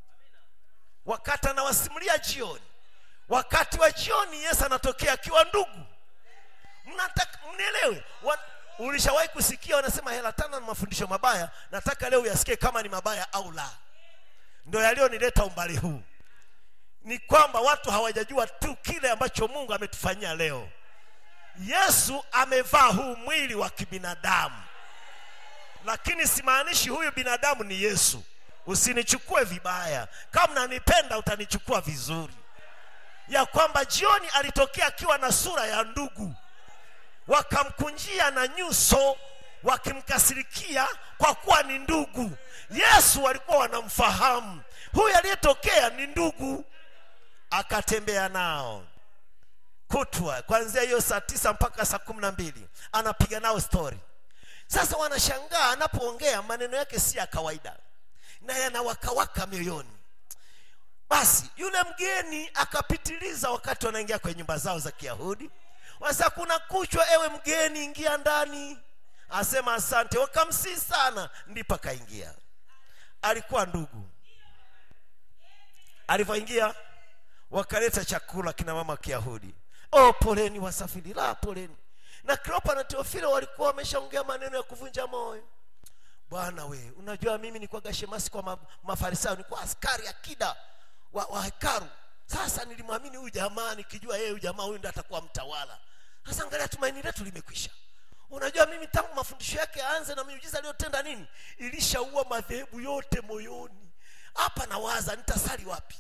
Wakati anawasimulia jioni, wakati wa jioni Yesu anatokea akiwa ndugu. Mnataka mnielewe? Ulishawahi kusikia wanasema hela tano na mafundisho mabaya? Nataka leo uyasikie kama ni mabaya au la. Ndio yalionileta umbali huu. Ni kwamba watu hawajajua tu kile ambacho Mungu ametufanyia leo. Yesu amevaa huu mwili wa kibinadamu. Lakini simaanishi huyu binadamu ni Yesu. Usinichukue vibaya. Kama unanipenda utanichukua vizuri. Ya kwamba jioni alitokea akiwa na sura ya ndugu. Wakamkunjia na nyuso, wakimkasirikia kwa kuwa ni ndugu. Yesu walikuwa wanamfahamu. Huyu aliyetokea ni ndugu. Akatembea nao kutwa kuanzia hiyo saa tisa mpaka saa kumi na mbili anapiga nao story. Sasa wanashangaa anapoongea maneno yake si ya kawaida na yanawakawaka mioyoni. Basi yule mgeni akapitiliza wakati wanaingia kwenye nyumba zao za Kiyahudi. Wasa kuna kuchwa, ewe mgeni ingia ndani. Asema asante, wakamsi sana, ndipo akaingia. Alikuwa ndugu. Alipoingia wakaleta chakula kina mama Kiyahudi. Oh, poleni wasafiri, la poleni. Na Kleopa na Teofilo walikuwa wameshaongea maneno ya kuvunja moyo. Bwana we, unajua mimi nilikuwa gashemasi kwa ma, mafarisayo, nilikuwa askari akida wa, wa hekalu. Sasa nilimwamini huyu jamaa nikijua yeye huyu jamaa huyu ndiye atakuwa mtawala. Sasa angalia tumaini letu limekwisha. Unajua mimi tangu mafundisho yake aanze na miujiza aliyotenda nini, ilishaua madhehebu yote moyoni. Hapa nawaza nitasali wapi?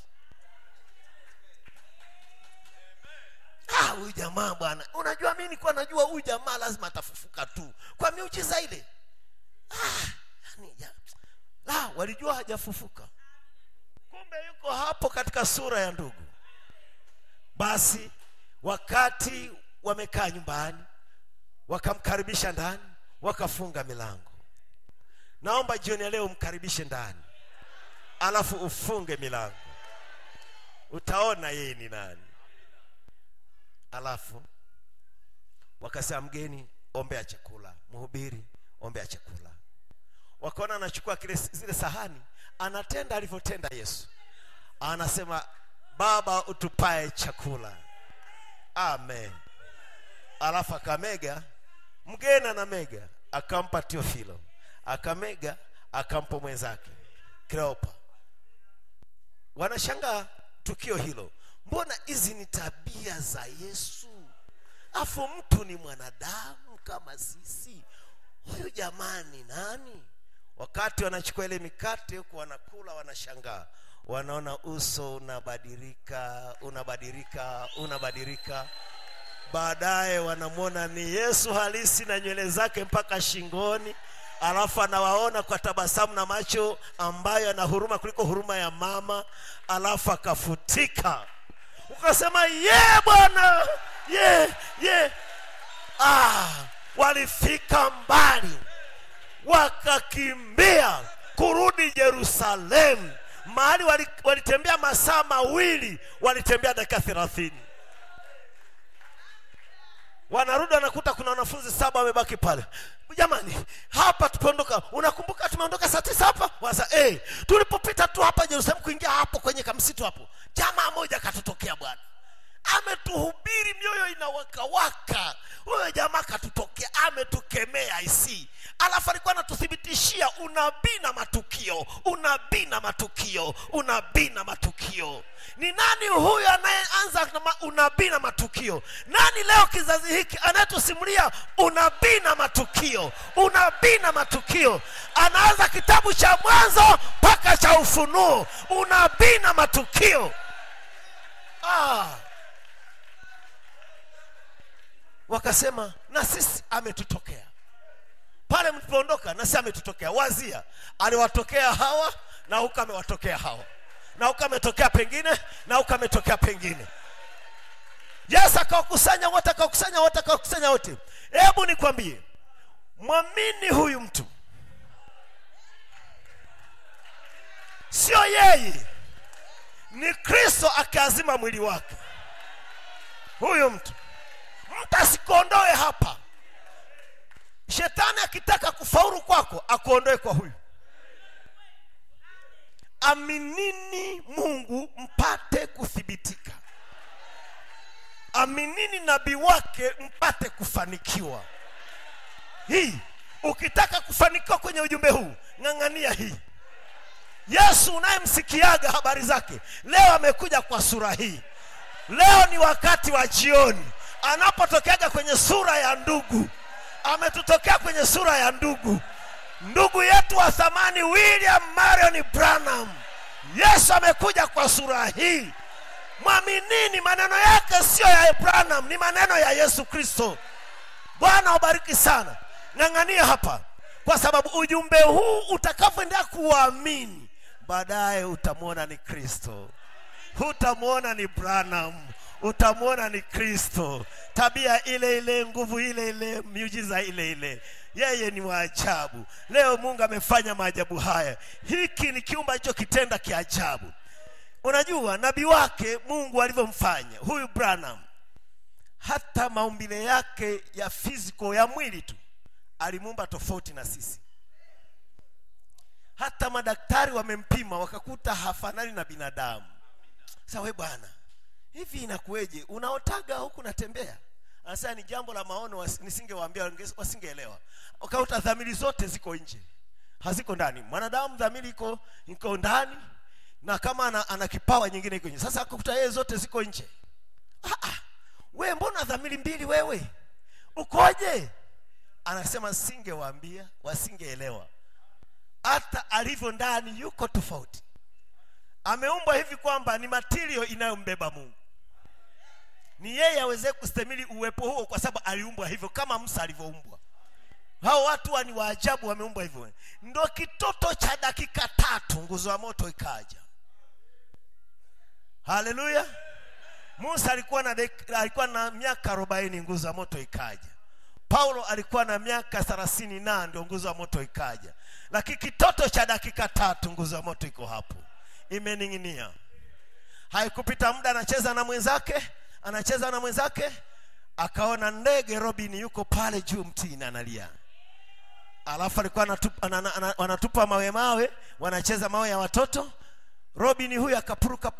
Ah, huyu jamaa bwana, unajua mimi nilikuwa najua huyu jamaa lazima atafufuka tu kwa miujiza ile. Ah, yani ja. La, walijua hajafufuka. Kumbe yuko hapo katika sura ya ndugu. Basi wakati wamekaa nyumbani, wakamkaribisha ndani, wakafunga milango. Naomba jioni ya leo umkaribishe ndani, alafu ufunge milango. Utaona yeye ni nani. Alafu wakasema mgeni ombea chakula, mhubiri ombea chakula. Wakaona anachukua kile zile sahani, anatenda alivyotenda Yesu. Anasema Baba utupae chakula. Amen. Alafu akamega, mgeni na mega, akampa Teofilo, akamega, akampa mwenzake Kleopa. Wanashangaa tukio hilo. Mbona hizi ni tabia za Yesu? Afu mtu ni mwanadamu kama sisi. Huyu jamani nani? Wakati wanachukua ile mikate huko wanakula, wanashangaa. Wanaona uso unabadilika, unabadilika, unabadilika. Baadaye wanamuona ni Yesu halisi na nywele zake mpaka shingoni. Alafu anawaona kwa tabasamu na macho ambayo ana huruma kuliko huruma ya mama. Alafu akafutika. Ukasema ye Bwana, ye ye. Ah, walifika mbali, wakakimbia kurudi Yerusalemu. Mahali walitembea masaa mawili, walitembea dakika thelathini. Wanarudi wanakuta kuna wanafunzi saba wamebaki pale. Jamani, hapa tupondoka. Unakumbuka tumeondoka saa tisa hapa? Waza eh, hey, tulipopita tu hapa Yerusalemu kuingia hapo kwenye kamsitu hapo, jamaa moja katutokea bwana. Ametuhubiri mioyo inawaka waka. Huyo jamaa katutokea, ametukemea isi. Alafu alikuwa anatuthibitishia unabii na matukio, unabii na matukio, unabii na matukio. Ni nani huyo anayeanza na unabii na matukio? Nani leo kizazi hiki anayetusimulia unabii na matukio, unabii na matukio? Anaanza kitabu cha Mwanzo mpaka cha Ufunuo, unabii na matukio. Ah. Wakasema na sisi ametutokea. Pale mlipoondoka na sisi ametutokea. Wazia, aliwatokea hawa na huko amewatokea hawa. Na huko ametokea pengine na huko ametokea pengine. Yesu akawakusanya wote, akawakusanya wote, akawakusanya wote. Hebu nikwambie, mwamini huyu mtu. Sio yeye, ni Kristo akaazima mwili wake. Huyu mtu mtasikuondoe hapa. Shetani akitaka kufaulu kwako, akuondoe kwa huyu. Aminini Mungu mpate kuthibitika. Aminini nabii wake mpate kufanikiwa. Hii, ukitaka kufanikiwa kwenye ujumbe huu, ngangania hii. Yesu unayemsikiaga habari zake, leo amekuja kwa sura hii. Leo ni wakati wa jioni. Anapotokeaga kwenye sura ya ndugu, ametutokea kwenye sura ya ndugu. Ndugu yetu wa thamani William Marion Branham. Yesu amekuja kwa sura hii. Mwaminini, maneno yake sio ya Branham, ni maneno ya Yesu Kristo. Bwana ubariki sana. Ngangania hapa, kwa sababu ujumbe huu utakapoendelea kuamini, baadaye utamwona ni Kristo. Utamwona ni Branham, utamwona ni Kristo. Tabia ile ile, nguvu ile ile, miujiza ile ile. Yeye ni waajabu. Leo Mungu amefanya maajabu haya. Hiki ni kiumba hicho kitenda kiajabu. Unajua nabii wake Mungu alivyomfanya huyu Branham, hata maumbile yake ya physical ya mwili tu alimuumba tofauti na sisi. Hata madaktari wamempima wakakuta hafanani na binadamu. Sasa wewe bwana, hivi inakueje? Unaotaga huku natembea? Anasema ni jambo la maono, nisingewaambia wasingeelewa. Ukauta dhamiri zote ziko nje, haziko ndani. Mwanadamu dhamiri iko iko ndani, na kama ana, ana kipawa nyingine iko nje. Sasa akakuta yeye zote ziko nje. Ah ah. Wewe mbona dhamiri mbili wewe? Ukoje? Anasema singewaambia wasingeelewa. Hata alivyo ndani yuko tofauti. Ameumbwa hivi kwamba ni material inayombeba Mungu. Ni yeye aweze kustahimili uwepo huo kwa sababu aliumbwa hivyo kama Musa alivyoumbwa. Hao watu wa ni waajabu wameumbwa hivyo. Ndio kitoto cha dakika tatu nguzo ya moto ikaja. Haleluya. Musa alikuwa na alikuwa na miaka arobaini, nguzo ya moto ikaja. Paulo alikuwa na miaka thelathini na ndio nguzo ya moto ikaja. Lakini kitoto cha dakika tatu nguzo ya moto iko hapo. Imening'inia. Haikupita muda anacheza na mwenzake, anacheza na mwenzake, akaona ndege Robin yuko pale juu mtini analia. Alafu alikuwa anatupa, wanatupa mawe mawe, wanacheza mawe ya watoto. Robin huyu akapuruka,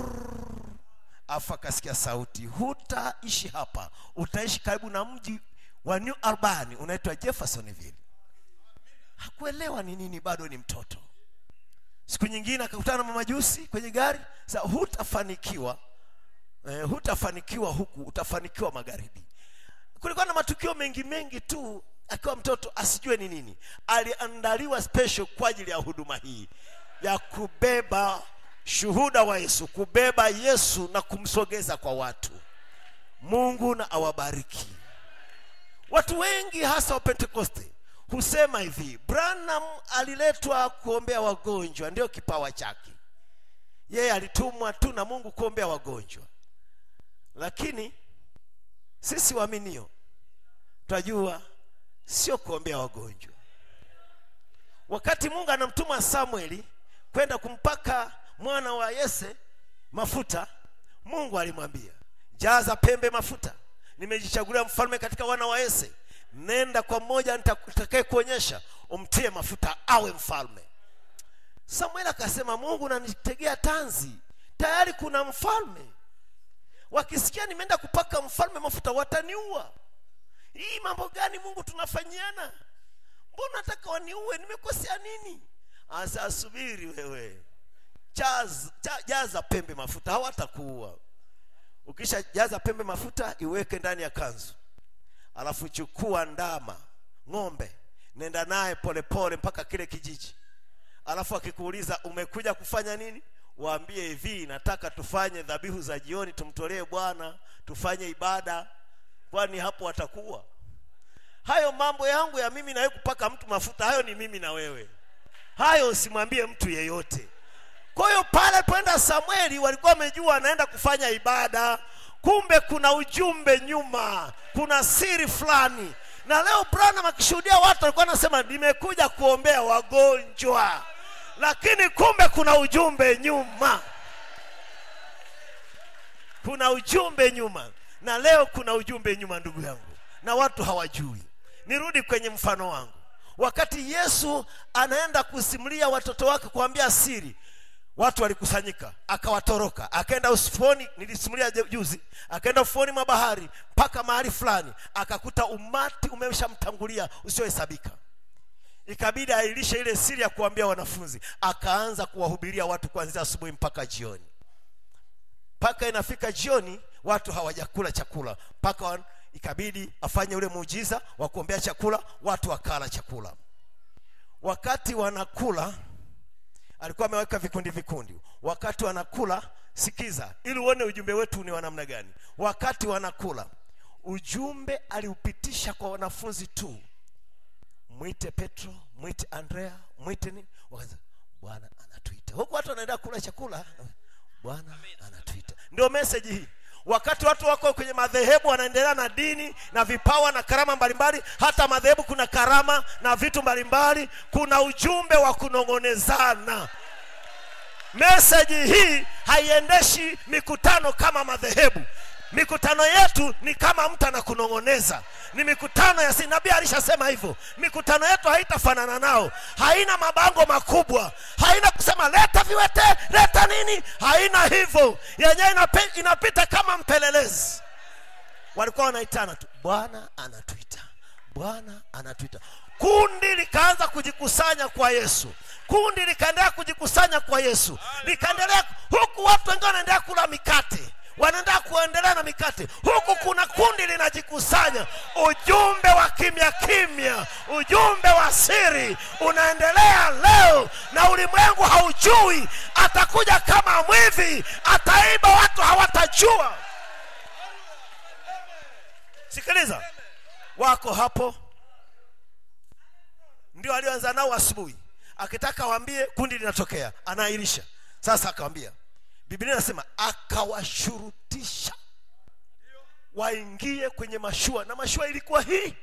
afa akasikia sauti, hutaishi hapa, utaishi karibu na mji wa New Albany unaitwa Jeffersonville. Hakuelewa ni nini, bado ni mtoto. Siku nyingine akakutana na mamajusi kwenye gari. Sasa hutafanikiwa, eh, hutafanikiwa huku, utafanikiwa magharibi. Kulikuwa na matukio mengi mengi tu. Akiwa mtoto asijue ni nini, aliandaliwa special kwa ajili ya huduma hii ya kubeba shuhuda wa Yesu, kubeba Yesu na kumsogeza kwa watu. Mungu na awabariki. Watu wengi hasa wa Pentekoste husema hivi, Branham aliletwa kuombea wagonjwa, ndio kipawa chake. Yeye alitumwa tu na Mungu kuombea wagonjwa. Lakini sisi waaminio tunajua sio kuombea wagonjwa. Wakati Mungu anamtuma Samueli kwenda kumpaka mwana wa Yese mafuta, Mungu alimwambia, jaza pembe mafuta, nimejichagulia mfalme katika wana wa Yese, nenda kwa mmoja nitakaye kuonyesha, umtie mafuta awe mfalme. Samuel akasema, Mungu unanitegea tanzi, tayari kuna mfalme. Wakisikia nimeenda kupaka mfalme mafuta wataniua. Hii mambo gani Mungu tunafanyiana? Mbona nataka waniue? Nimekosea nini? Asa subiri wewe. Jaza, jaza pembe mafuta, hawatakuua. Ukisha jaza pembe mafuta, iweke ndani ya kanzu. Alafu chukua ndama, ng'ombe, nenda naye pole pole mpaka kile kijiji. Alafu akikuuliza umekuja kufanya nini, waambie hivi, nataka tufanye dhabihu za jioni, tumtolee Bwana, tufanye ibada. Kwani hapo watakuwa. Hayo mambo yangu ya mimi na wewe kupaka mtu mafuta, hayo ni mimi na wewe. Hayo usimwambie mtu yeyote. Kwa hiyo pale kwenda Samueli walikuwa wamejua anaenda kufanya ibada, kumbe kuna ujumbe nyuma, kuna siri fulani. Na leo Branham akishuhudia watu walikuwa wanasema nimekuja kuombea wagonjwa, lakini kumbe kuna ujumbe nyuma. Kuna ujumbe nyuma. Na leo kuna ujumbe nyuma ndugu yangu, na watu hawajui. Nirudi kwenye mfano wangu. Wakati Yesu anaenda kusimulia watoto wake kuambia siri, watu walikusanyika, akawatoroka, akaenda ufuoni, nilisimulia juzi, akaenda ufuoni mwa bahari mpaka mahali fulani, akakuta umati umeshamtangulia usiohesabika. Ikabidi ailishe ile siri ya kuambia wanafunzi, akaanza kuwahubiria watu kuanzia asubuhi mpaka jioni. Paka inafika jioni watu hawajakula chakula, paka ikabidi afanye ule muujiza wa kuombea chakula, watu wakala chakula. Wakati wanakula, alikuwa ameweka vikundi vikundi. Wakati wanakula, sikiza ili uone ujumbe wetu ni wa namna gani. Wakati wanakula, ujumbe aliupitisha kwa wanafunzi tu. Mwite Petro, mwite Andrea, mwite ni wakaza, Bwana anatuita. Huko watu wanaenda kula chakula, Bwana anatuita. Ndio message hii. Wakati watu wako kwenye madhehebu wanaendelea na dini na vipawa na karama mbalimbali, hata madhehebu kuna karama na vitu mbalimbali, kuna ujumbe wa kunongonezana. Message hii haiendeshi mikutano kama madhehebu. Mikutano yetu ni kama mtu anakunongoneza. Ni mikutano ya nabii alishasema hivyo. Mikutano yetu haitafanana nao. Haina mabango makubwa. Haina kusema leta viwete, leta nini. Haina hivyo. Yenyewe inapita, inapita kama mpelelezi. Walikuwa wanaitana tu, Bwana anatuita, Bwana anatuita. Kundi likaanza kujikusanya kwa Yesu. Kundi likaendelea kujikusanya kwa Yesu. Likaendelea huku watu wengine wanaendelea kula mikate. Wanaendelea kuendelea na mikate. Huku kuna kundi linajikusanya. Ujumbe wa kimya kimya, ujumbe wa siri unaendelea leo, na ulimwengu haujui. Atakuja kama mwivi, ataiba, watu hawatajua. Sikiliza. Wako hapo ndio alianza nao asubuhi. Akitaka waambie kundi linatokea, anaahirisha. Sasa akamwambia, Biblia inasema akawashurutisha waingie kwenye mashua, na mashua ilikuwa hii.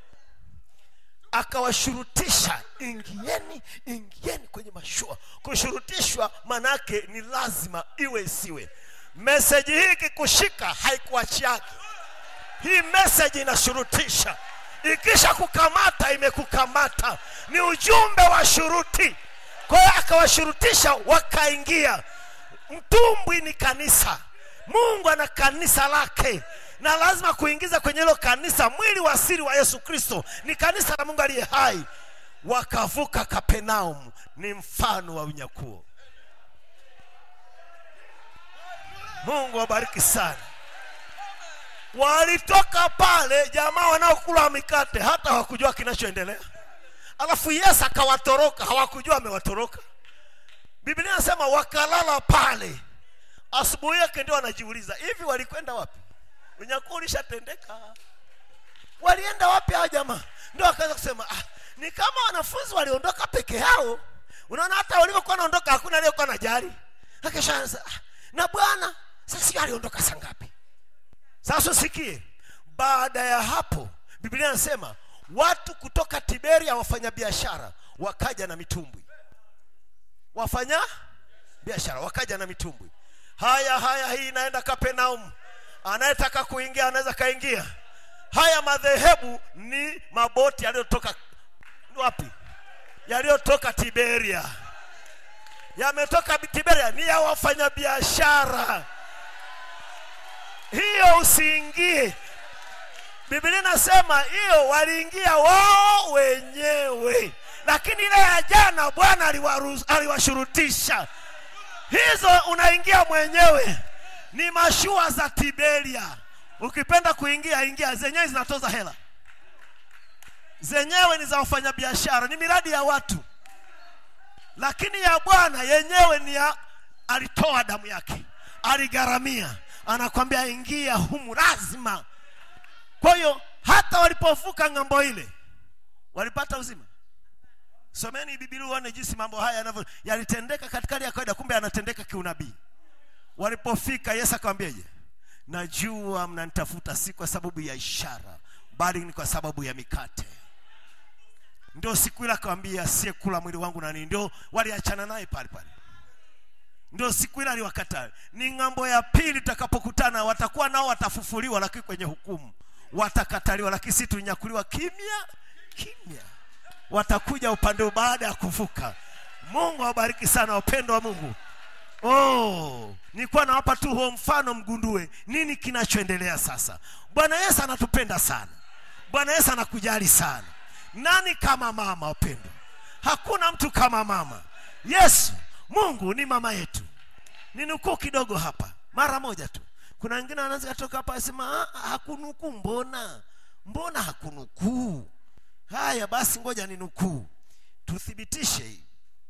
Akawashurutisha, ingieni, ingieni kwenye mashua. Kushurutishwa manake ni lazima iwe isiwe. Message hii kikushika haikuachiaki. Hii message inashurutisha. Ikisha kukamata imekukamata. Ni ujumbe wa shuruti. Kwa hiyo akawashurutisha wakaingia. Mtumbwi ni kanisa. Mungu ana kanisa lake, na lazima kuingiza kwenye hilo kanisa mwili wa siri wa Yesu Kristo. Ni kanisa la Mungu aliye hai. Wakavuka Kapernaum. Ni mfano wa unyakuo. Mungu abariki sana. Walitoka pale jamaa wanaokula mikate, hata hawakujua kinachoendelea. Alafu Yesu akawatoroka, hawakujua amewatoroka. Biblia inasema wakalala pale. Asubuhi yake ndio wanajiuliza, hivi walikwenda wapi? Unyakuo ulishatendeka. Walienda wapi hao jamaa? Ndio akaanza kusema, ah, ni kama wanafunzi waliondoka peke yao. Unaona hata walivyokuwa wanaondoka hakuna aliyekuwa anajali. Akashaanza, ah, na Bwana sasa aliondoka saa ngapi? Sasa usikie. Baada ya hapo Biblia inasema watu kutoka Tiberia, wafanya biashara, wakaja na mitumbwi. Wafanya biashara wakaja na mitumbwi. Haya haya, hii inaenda Kapernaum. Anayetaka kuingia anaweza kaingia. Haya madhehebu ni maboti yaliyotoka wapi? Yaliyotoka Tiberia. Yametoka Tiberia, ni ya wafanya biashara. Hiyo usiingie. Biblia inasema hiyo waliingia wao wenyewe. Lakini ile ya jana Bwana aliwashurutisha. Hizo unaingia mwenyewe. Ni mashua za Tiberia. Ukipenda kuingia ingia, zenyewe zinatoza hela. Zenyewe ni za wafanya biashara, ni miradi ya watu. Lakini ya Bwana yenyewe ni ya, alitoa damu yake, aligharamia. Anakuambia ingia humu lazima. Kwa hiyo hata walipovuka ng'ambo ile walipata uzima. Someni Biblia uone jinsi mambo haya yanavyo yalitendeka katika hali ya kawaida, kumbe yanatendeka kiunabii. Walipofika Yesu akamwambiaje? Najua mnanitafuta si kwa sababu ya ishara, bali ni kwa sababu ya mikate. Ndio siku ile akamwambia asiye kula mwili wangu na nini, ndio waliachana naye pale pale. Ndio siku ile aliwakataa. Ni ng'ambo ya pili tutakapokutana, watakuwa nao watafufuliwa, lakini kwenye hukumu watakataliwa, lakini sisi tunyakuliwa kimya kimya. Watakuja upande baada ya kuvuka. Mungu awabariki sana wapendwa wa Mungu. Oh, nilikuwa nawapa tu huo mfano mgundue nini kinachoendelea sasa. Bwana Yesu anatupenda sana. Bwana Yesu anakujali sana. Nani kama mama wapendwa? Hakuna mtu kama mama. Yesu, Mungu ni mama yetu. Ninukuu kidogo hapa, mara moja tu. Kuna wengine wanaanza kutoka hapa asema hakunukuu, mbona? Mbona hakunukuu? Haya basi ngoja ninukuu. Tuthibitishe hii.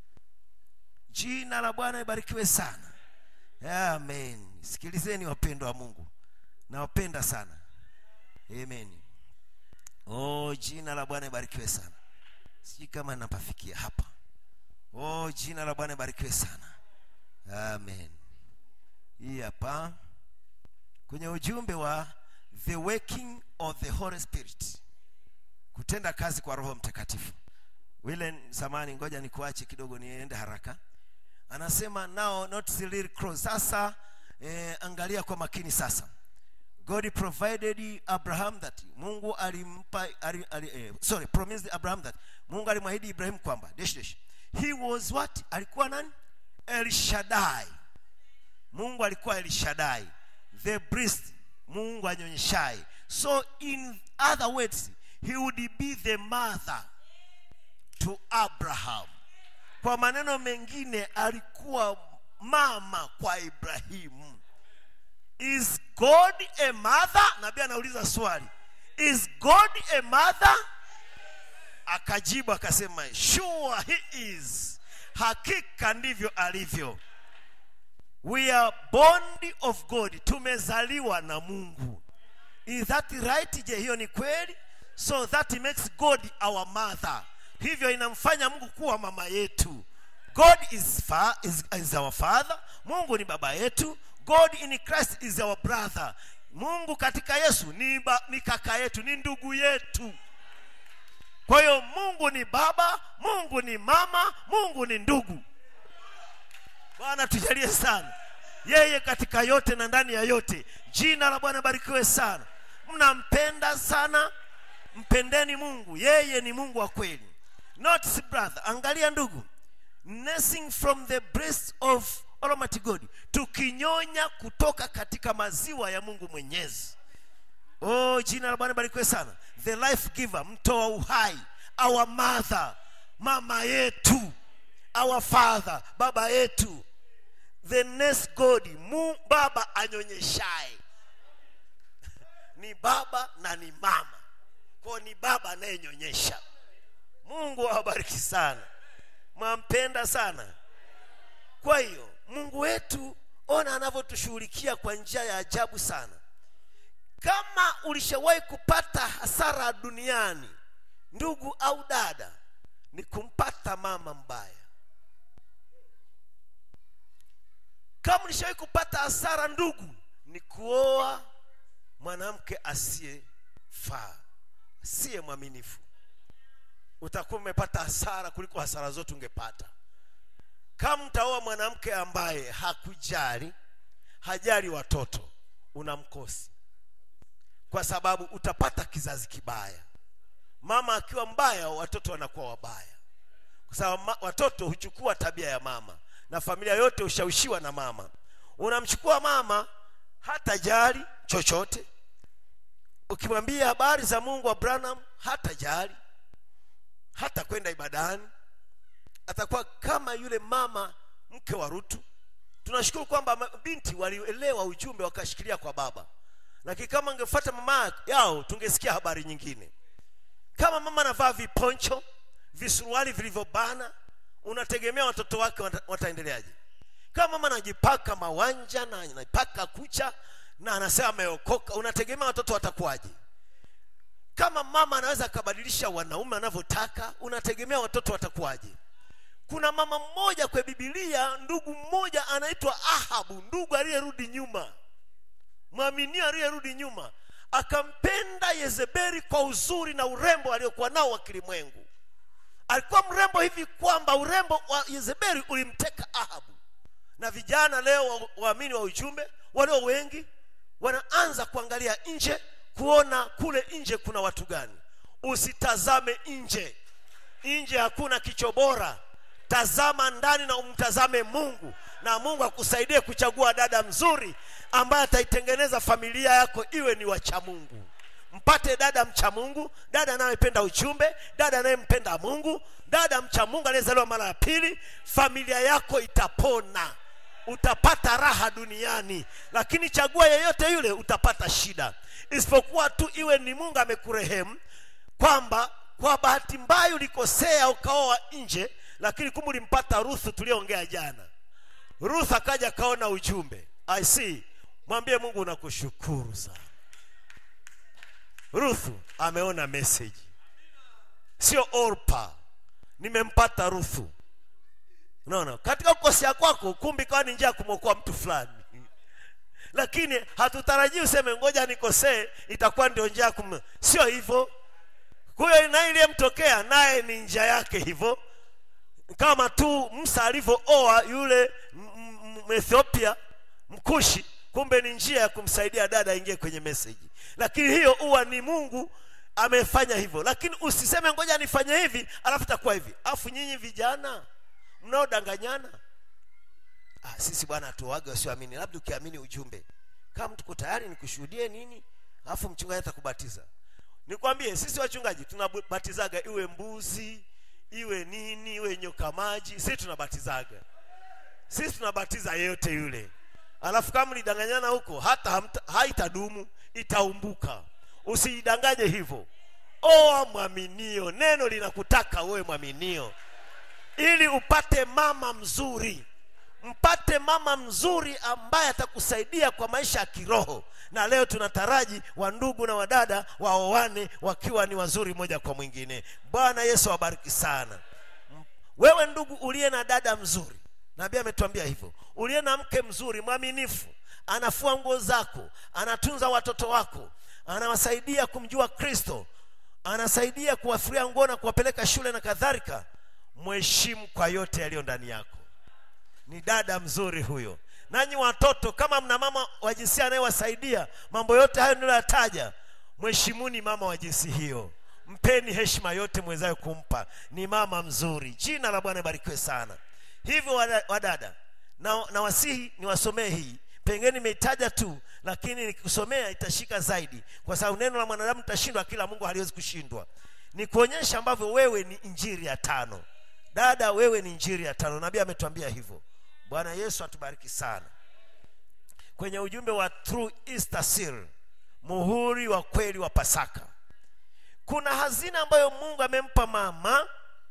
Jina la Bwana libarikiwe sana. Amen. Sikilizeni wapendwa wa Mungu. Nawapenda sana. Amen. Oh, jina la Bwana libarikiwe sana. Sijui kama napafikia hapa. Oh, jina la Bwana libarikiwe sana. Amen. Hii hapa kwenye ujumbe wa the working of the Holy Spirit. Kutenda kazi kwa Roho Mtakatifu. Wile samani ngoja nikuache kidogo niende haraka. Anasema now not the little cross. Sasa eh, angalia kwa makini sasa. God provided Abraham that Mungu alimpa ali, ali, eh, sorry promised Abraham that Mungu alimwahidi Ibrahim kwamba dash dash he was what? Alikuwa nani? El Shaddai. Mungu alikuwa El Shaddai, the breast, Mungu anyonyeshaye. So in other words, he would be the mother to Abraham. Kwa maneno mengine alikuwa mama kwa Ibrahimu. Is God a mother? Nabii anauliza swali. Is God a mother? Akajibu akasema, sure he is. Hakika ndivyo alivyo. We are born of God. Tumezaliwa na Mungu. Is that right? Je, hiyo ni kweli? So that makes God our mother. Hivyo inamfanya Mungu kuwa mama yetu. God is, fa is, is our father. Mungu ni baba yetu. God in Christ is our brother. Mungu katika Yesu ni, ba, ni kaka yetu, ni ndugu yetu. Kwa hiyo Mungu ni baba, Mungu ni mama, Mungu ni ndugu. Bwana tujalie sana. Yeye katika yote na ndani ya yote. Jina la Bwana barikiwe sana. Mnampenda sana, mpendeni Mungu. Yeye ni Mungu wa kweli. Not brother. Angalia ndugu. Nursing from the breast of Almighty God. Tukinyonya kutoka katika maziwa ya Mungu Mwenyezi. Oh, jina la Bwana barikiwe sana. The life giver, mtoa uhai. Our mother, mama yetu. Our father, baba yetu. The next God, mu baba anyonyeshaye. Ni baba na ni mama. Kwa ni baba anayenyonyesha. Mungu awabariki sana. Mwampenda sana. Kwa hiyo Mungu wetu ona anavyotushughulikia kwa njia ya ajabu sana. Kama ulishawahi kupata hasara duniani, ndugu au dada, ni kumpata mama mbaya. Kama ulishawahi kupata hasara ndugu, ni kuoa mwanamke asiyefaa, asiye mwaminifu. Utakuwa umepata hasara kuliko hasara zote ungepata. Kama mtaoa mwanamke ambaye hakujali, hajali watoto, unamkosi. Kwa sababu utapata kizazi kibaya. Mama akiwa mbaya, watoto wanakuwa wabaya. Kwa sababu watoto huchukua tabia ya mama. Na familia yote ushawishiwa na mama. Unamchukua mama, hata jali chochote. Ukimwambia habari za Mungu wa Branham, hata jali. Hata kwenda ibadani. Atakuwa kama yule mama mke wa Rutu. Tunashukuru kwamba binti walielewa ujumbe wakashikilia kwa baba. Lakini kama angefuata mama yao, tungesikia habari nyingine. Kama mama anavaa viponcho, visuruali vilivyobana, unategemea watoto wake wataendeleaje? Kama mama anajipaka mawanja na anajipaka kucha na anasema ameokoka, unategemea watoto watakuaje? Kama mama anaweza kubadilisha wanaume anavyotaka, unategemea watoto watakuaje? Kuna mama mmoja kwa Biblia, ndugu mmoja anaitwa Ahabu, ndugu aliyerudi nyuma. Mwamini aliyerudi nyuma, akampenda Yezebeli kwa uzuri na urembo aliokuwa nao wa kilimwengu. Alikuwa mrembo hivi kwamba urembo wa Yezebeli ulimteka Ahabu. Na vijana leo waamini wa, wa ujumbe walio wengi wanaanza kuangalia nje, kuona kule nje kuna watu gani. Usitazame nje. Nje hakuna kichobora. Tazama ndani na umtazame Mungu, na Mungu akusaidie kuchagua dada mzuri ambaye ataitengeneza familia yako iwe ni wacha Mungu. Mpate dada mcha Mungu, dada anayependa ujumbe, dada anayempenda Mungu, dada mcha Mungu aliyezaliwa mara ya pili. Familia yako itapona. Utapata raha duniani. Lakini chagua yeyote yule utapata shida. Isipokuwa tu iwe ni Mungu amekurehemu kwamba kwa bahati mbaya ulikosea ukaoa nje, lakini kumbe ulimpata Ruth tuliongea jana. Ruth akaja kaona ujumbe. I see. Mwambie Mungu nakushukuru sana. Ruth ameona message. Sio Orpa. Nimempata Ruth. Unaona, katika kukosea kwako kumbe kwa ni njia kumwokoa mtu fulani. Lakini hatutarajii useme ngoja nikosee itakuwa ndio njia kum. Sio hivyo. Kwa hiyo na ile mtokea naye ni njia yake hivyo. kama tu Musa alivyooa yule Ethiopia Mkushi, kumbe ni njia ya kumsaidia dada aingie kwenye message. Lakini hiyo huwa ni Mungu amefanya hivyo. Lakini usiseme ngoja nifanye hivi alafu takuwa hivi. Afu nyinyi vijana mnaodanganyana, ah sisi bwana tuwage wasioamini. Labda ukiamini ujumbe, kama mtu tayari nikushuhudie nini, alafu mchungaji atakubatiza. Nikwambie sisi wachungaji tunabatizaga iwe mbuzi, iwe nini, iwe nyoka maji, sisi tunabatizaga. Sisi tunabatiza yeyote yule. Alafu kama nidanganyana huko, hata hamta, haitadumu, itaumbuka. Usidanganye hivyo. Oa mwaminio. Neno linakutaka wewe mwaminio, ili upate mama mzuri. Mpate mama mzuri ambaye atakusaidia kwa maisha ya kiroho. Na leo tunataraji wa ndugu na wadada waoane wakiwa ni wazuri moja kwa mwingine. Bwana Yesu awabariki sana. Wewe ndugu uliye na dada mzuri, Nabii ametuambia hivyo, uliye na mke mzuri mwaminifu, anafua nguo zako, anatunza watoto wako, anawasaidia kumjua Kristo, anasaidia kuwafuria nguo na kuwapeleka shule na kadhalika, mheshimu kwa yote yaliyo ndani yako. Ni dada mzuri huyo. Nanyi watoto, kama mna mama wa jinsia anayewasaidia mambo yote hayo niliyotaja, mheshimuni mama wa jinsi hiyo. Mpeni heshima yote mwezayo kumpa. Ni mama mzuri. Jina la Bwana barikiwe sana. Hivyo wadada, na, na wasihi niwasomee hii. Pengine nimeitaja tu, lakini nikusomea itashika zaidi, kwa sababu neno la mwanadamu litashindwa, kila Mungu haliwezi kushindwa. Ni kuonyesha ambavyo wewe ni injili ya tano. Dada, wewe ni injili ya tano. Nabii ametuambia hivyo. Bwana Yesu atubariki sana. Kwenye ujumbe wa True Easter Seal, muhuri wa kweli wa Pasaka, kuna hazina ambayo Mungu amempa mama.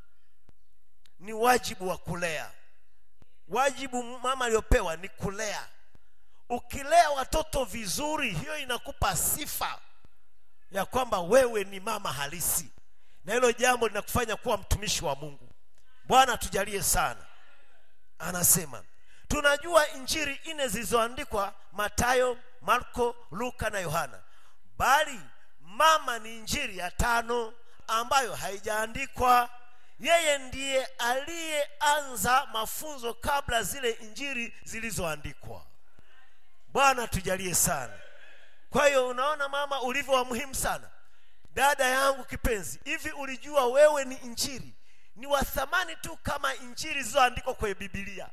Ni wajibu wa kulea. Wajibu mama aliyopewa ni kulea. Ukilea watoto vizuri, hiyo inakupa sifa ya kwamba wewe ni mama halisi, na hilo jambo linakufanya kuwa mtumishi wa Mungu. Bwana tujalie sana. Anasema tunajua injili nne zilizoandikwa, Mathayo, Marko, Luka na Yohana, bali mama ni injili ya tano ambayo haijaandikwa. Yeye ndiye aliyeanza mafunzo kabla zile injili zilizoandikwa. Bwana tujalie sana. Kwa hiyo unaona mama ulivyo wa muhimu sana. Dada yangu kipenzi, hivi ulijua wewe ni injili? Ni wa thamani tu kama injili zilizoandikwa kwenye Biblia.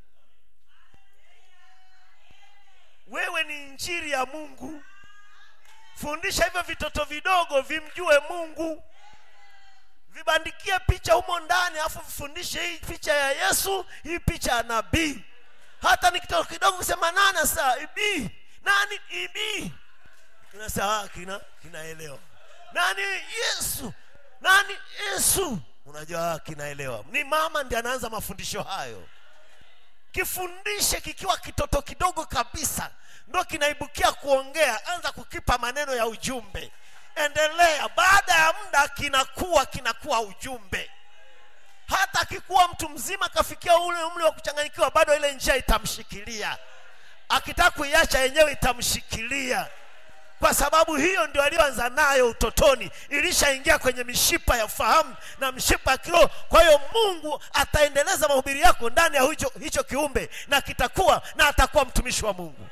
Wewe ni injili ya Mungu. Fundisha hivyo vitoto vidogo vimjue Mungu. Vibandikie picha humo ndani, afu vifundishe hii picha ya Yesu, hii picha ya nabii. Hata ni kitoto kidogo kusema nana saa ibi, nani ibi, unasema kina kinaelewa. Nani Yesu, nani Yesu, unajua kinaelewa. Ni mama ndiye anaanza mafundisho hayo. Kifundishe kikiwa kitoto kidogo kabisa, ndio kinaibukia kuongea. Anza kukipa maneno ya ujumbe. Endelea, baada ya muda kinakuwa kinakuwa ujumbe. Hata akikuwa mtu mzima kafikia ule umri wa kuchanganyikiwa, bado ile njia itamshikilia. Akitaka kuiacha yenyewe itamshikilia, kwa sababu hiyo ndio aliyoanza nayo utotoni, ilishaingia kwenye mishipa ya fahamu na mishipa ya kiroho. Kwa hiyo Mungu ataendeleza mahubiri yako ndani ya hicho, hicho kiumbe, na kitakuwa na atakuwa mtumishi wa Mungu.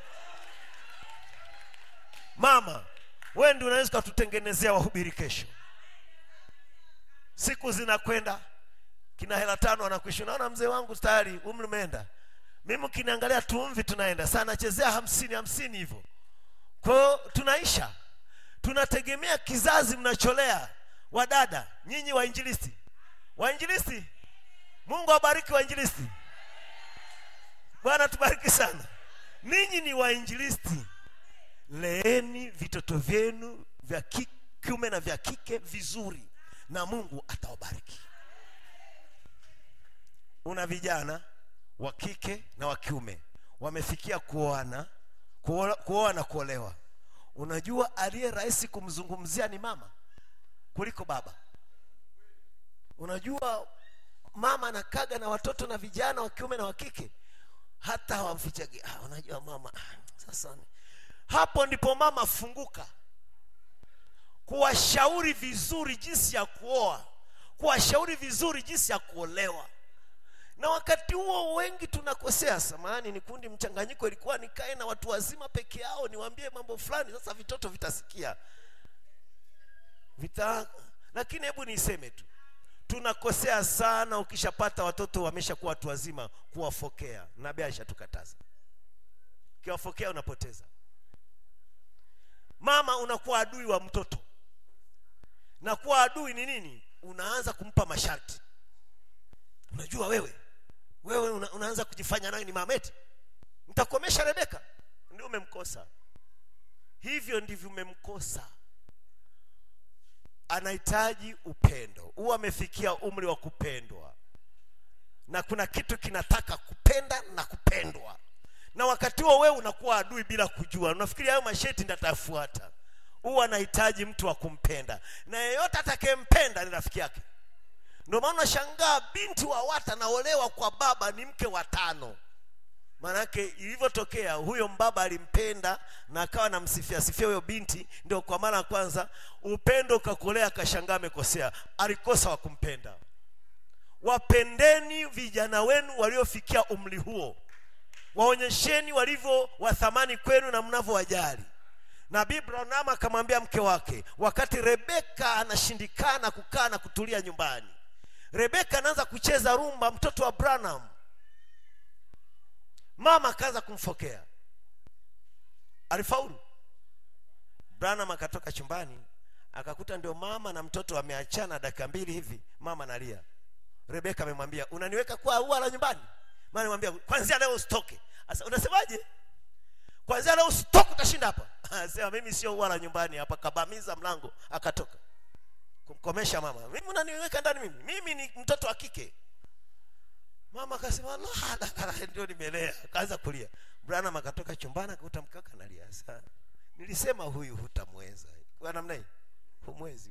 Mama, wewe ndio unaweza kututengenezea wahubiri kesho. Siku zinakwenda, kina hela tano anakuishi. Naona mzee wangu tayari umri umeenda. Mimi kiniangalia tumvi tunaenda sana, chezea hamsini hamsini hivyo. Kwa tunaisha. Tunategemea kizazi mnacholea. Wadada, nyinyi wainjilisti. Wainjilisti, Mungu awabariki wainjilisti. Bwana tubariki sana. Ninyi ni wainjilisti. Leeni vitoto vyenu vya kiume na vya kike vizuri, na Mungu atawabariki. Una vijana wa kike na wa kiume wamefikia kuoana, kuoa na kuolewa. Unajua aliye rahisi kumzungumzia ni mama kuliko baba. Unajua mama anakaga na watoto na vijana wa kiume na wa kike, hata hawamfichagi. Ah, unajua mama sasa. Hapo ndipo mama funguka, kuwashauri vizuri jinsi ya kuoa, kuwashauri vizuri jinsi ya kuolewa. Na wakati huo wengi tunakosea. Samahani, ni kundi mchanganyiko, ilikuwa nikae na watu wazima peke yao niwaambie mambo fulani, sasa vitoto vitasikia vita. Lakini hebu niseme tu, tunakosea sana ukishapata watoto wameshakuwa watu wazima kuwafokea. Nabii alishatukataza. Kiwafokea unapoteza. Mama unakuwa adui wa mtoto. Na kuwa adui ni nini? Unaanza kumpa masharti. Unajua wewe wewe una, unaanza kujifanya nawe ni mameti. Mtakomesha Rebeka. Ndio umemkosa. Hivyo ndivyo umemkosa. Anahitaji upendo. Huwa amefikia umri wa kupendwa. Na kuna kitu kinataka kupenda na kupendwa. Na wakati huo wewe unakuwa adui bila kujua. Unafikiri hayo masheti ndatafuata. Huwa anahitaji mtu wa kumpenda. Na yeyote atakayempenda ni rafiki yake. Ndio maana unashangaa binti wa watu anaolewa kwa baba ni mke wa tano. Maana yake ilivyotokea huyo mbaba alimpenda na akawa anamsifia sifia huyo binti, ndio kwa mara ya kwanza upendo ukakolea, akashangaa amekosea. Alikosa wa kumpenda. Wapendeni vijana wenu waliofikia umri huo. Waonyesheni walivyo wa thamani kwenu na mnavyowajali. Nabii Branham akamwambia mke wake, wakati Rebeka anashindikana kukaa na kutulia nyumbani, Rebeka anaanza kucheza rumba, mtoto wa Branham. Mama akaanza kumfokea. Alifaulu. Branham akatoka chumbani, akakuta ndio mama na mtoto wameachana dakika mbili hivi, mama analia. Rebeka amemwambia, unaniweka kwa ua la nyumbani? Mama anamwambia, kwanza leo usitoke. Sasa unasemaje? Kwanza leo usitoke, utashinda hapa. Anasema mimi sio ua la nyumbani hapa. Kabamiza mlango akatoka. Kumkomesha mama. Mimi unaniweka ndani mimi? Mimi ni mtoto wa kike. Mama akasema, "La, ndio nimelea." Akaanza kulia. Branham akatoka chumbani, akakuta mkaka analia sana. Nilisema huyu hutamweza. Kwa namna hii humwezi.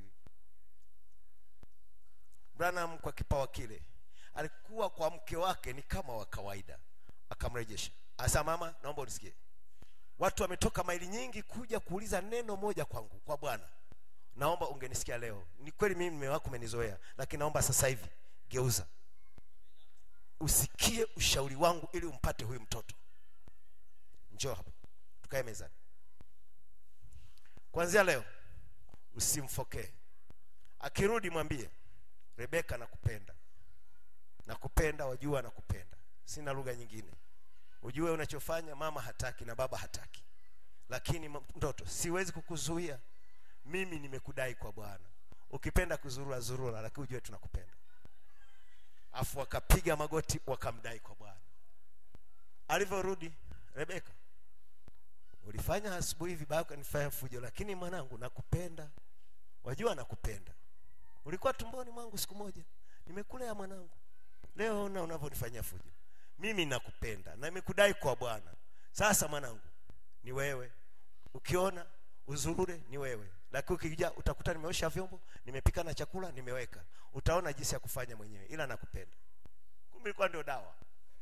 Branham kwa kipawa kile alikuwa kwa mke wake ni kama wa kawaida. Akamrejesha. Asa, mama, naomba unisikie. Watu wametoka maili nyingi kuja kuuliza neno moja kwangu, kwa Bwana. Naomba ungenisikia leo. Ni kweli mimi mume wako umenizoea, lakini naomba sasa hivi geuza. Usikie ushauri wangu ili umpate huyu mtoto. Njoo hapa. Tukae mezani. Kuanzia leo usimfokee. Akirudi mwambie, Rebeka nakupenda. Nakupenda, wajua nakupenda. Sina lugha nyingine. Ujue unachofanya mama hataki na baba hataki. Lakini mtoto, siwezi kukuzuia. Mimi nimekudai kwa Bwana. Ukipenda kuzurura zurura, lakini ujue tunakupenda. Afu wakapiga magoti wakamdai kwa Bwana. Alivyorudi, Rebeka, ulifanya asubuhi hivi baba kanifanya fujo, lakini mwanangu nakupenda. Wajua nakupenda. Ulikuwa tumboni mwangu siku moja. Nimekulea mwanangu. Leo ona unavyonifanyia fujo. Mimi nakupenda na nimekudai kwa Bwana. Sasa mwanangu, ni wewe. Ukiona uzurure ni wewe. Lakini ukija utakuta nimeosha vyombo, nimepika na chakula, nimeweka. Utaona jinsi ya kufanya mwenyewe, ila nakupenda. Kumbe ilikuwa ndio dawa.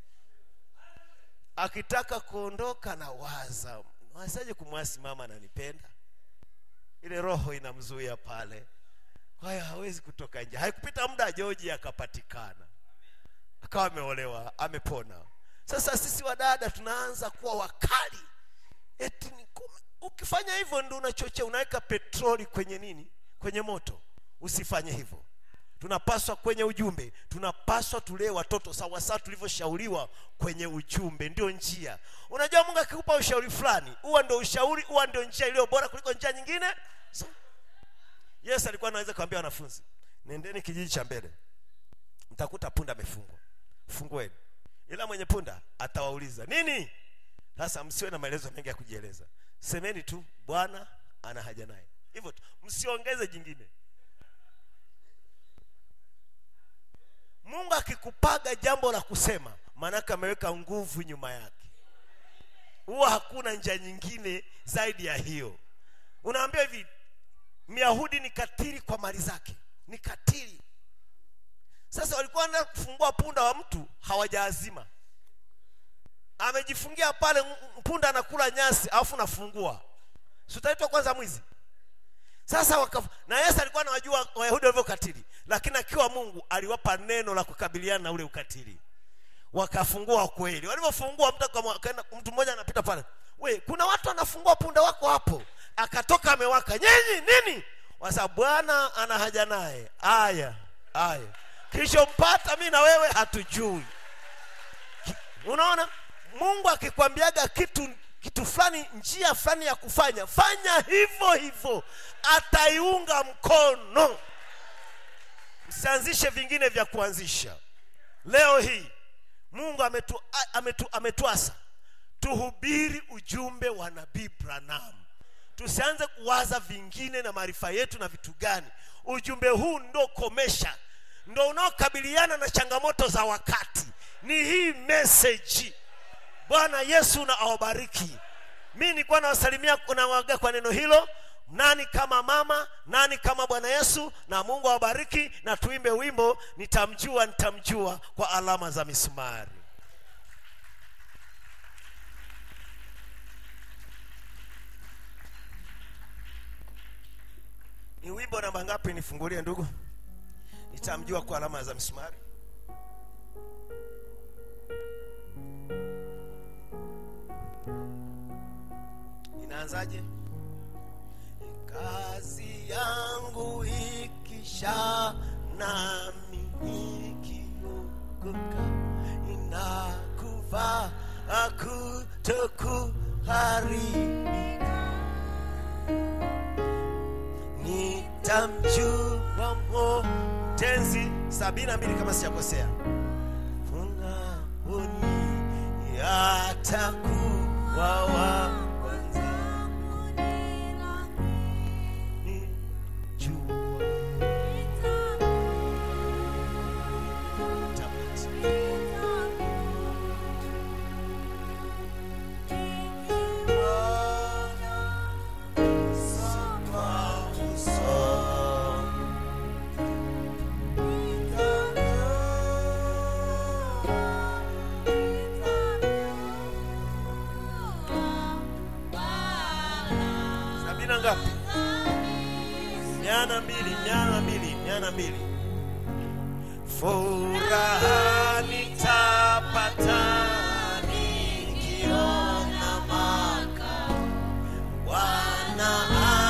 Akitaka kuondoka na waza, wasaje kumwasi mama ananipenda? Ile roho inamzuia pale. Kwa hiyo hawezi kutoka nje. Haikupita muda George akapatikana. Akawa ameolewa, amepona. Sasa sisi wadada tunaanza kuwa wakali. Eti ni ukifanya hivyo ndio unachochea, unaweka petroli kwenye nini? Kwenye moto. Usifanye hivyo. Tunapaswa kwenye ujumbe, tunapaswa tulee watoto sawa sawa tulivyoshauriwa kwenye ujumbe, ndio njia. Unajua Mungu akikupa ushauri fulani, huwa ndio ushauri, huwa ndio njia iliyo bora kuliko njia nyingine. So, Yesu alikuwa anaweza kuambia wanafunzi, nendeni kijiji cha mbele. Mtakuta punda amefungwa. Fungueni. Ila mwenye punda atawauliza, "Nini?" Sasa msiwe na maelezo mengi ya kujieleza. Semeni tu, Bwana ana haja naye. Hivyo tu, msiongeze jingine. Mungu akikupaga jambo la kusema, maana ameweka nguvu nyuma yake. Huwa hakuna njia nyingine zaidi ya hiyo. Unaambia hivi, Myahudi ni katili kwa mali zake. Ni katili. Sasa walikuwa wanaenda kufungua punda wa mtu, hawajaazima. Amejifungia pale, punda anakula nyasi, alafu nafungua. Si utaitwa kwanza mwizi? Sasa wakaf... na Yesu alikuwa anawajua Wayahudi walivyo katili, lakini akiwa Mungu aliwapa neno la kukabiliana na ule ukatili. wakafungua kweli. Walipofungua mtu mtu mmoja anapita pale, we, kuna watu wanafungua punda wako hapo, akatoka amewaka. Nyinyi nini? Wasa Bwana ana haja naye. Aya, aya. Kisha mpata mimi na wewe hatujui. Unaona? Mungu akikwambiaga kitu kitu fulani, njia fulani ya kufanya, fanya hivyo hivyo, ataiunga mkono. Msianzishe vingine vya kuanzisha. Leo hii Mungu ametu, ametu, ametuasa tuhubiri ujumbe wa Nabii Branham. Tusianze kuwaza vingine na maarifa yetu na vitu gani. Ujumbe huu ndo komesha, ndo unaokabiliana na changamoto za wakati. Ni hii message. Bwana Yesu na awabariki. Mimi nilikuwa nawasalimia kuna waga kwa neno hilo. Nani kama mama, nani kama Bwana Yesu, na Mungu awabariki. Na tuimbe wimbo nitamjua nitamjua kwa alama za misumari. Ni wimbo namba ngapi? Nifungulie ndugu. Nitamjua kwa alama za misumari. Inaanzaje? Kazi yangu ikisha nami nikiokoka, inakufa kutokuharibika, nitamjua Mwokozi. sabini na mbili kama sijakosea. Funga oni yatakuwa wa Nyana mbili, nyana mbili, nyana mbili. Furaha nitapata nikiona makao Bwana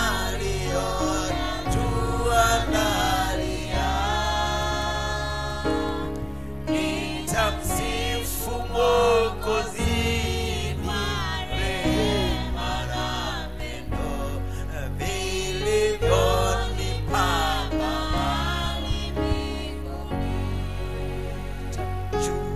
aliyotuandalia. Nitamsifu Mwokozi you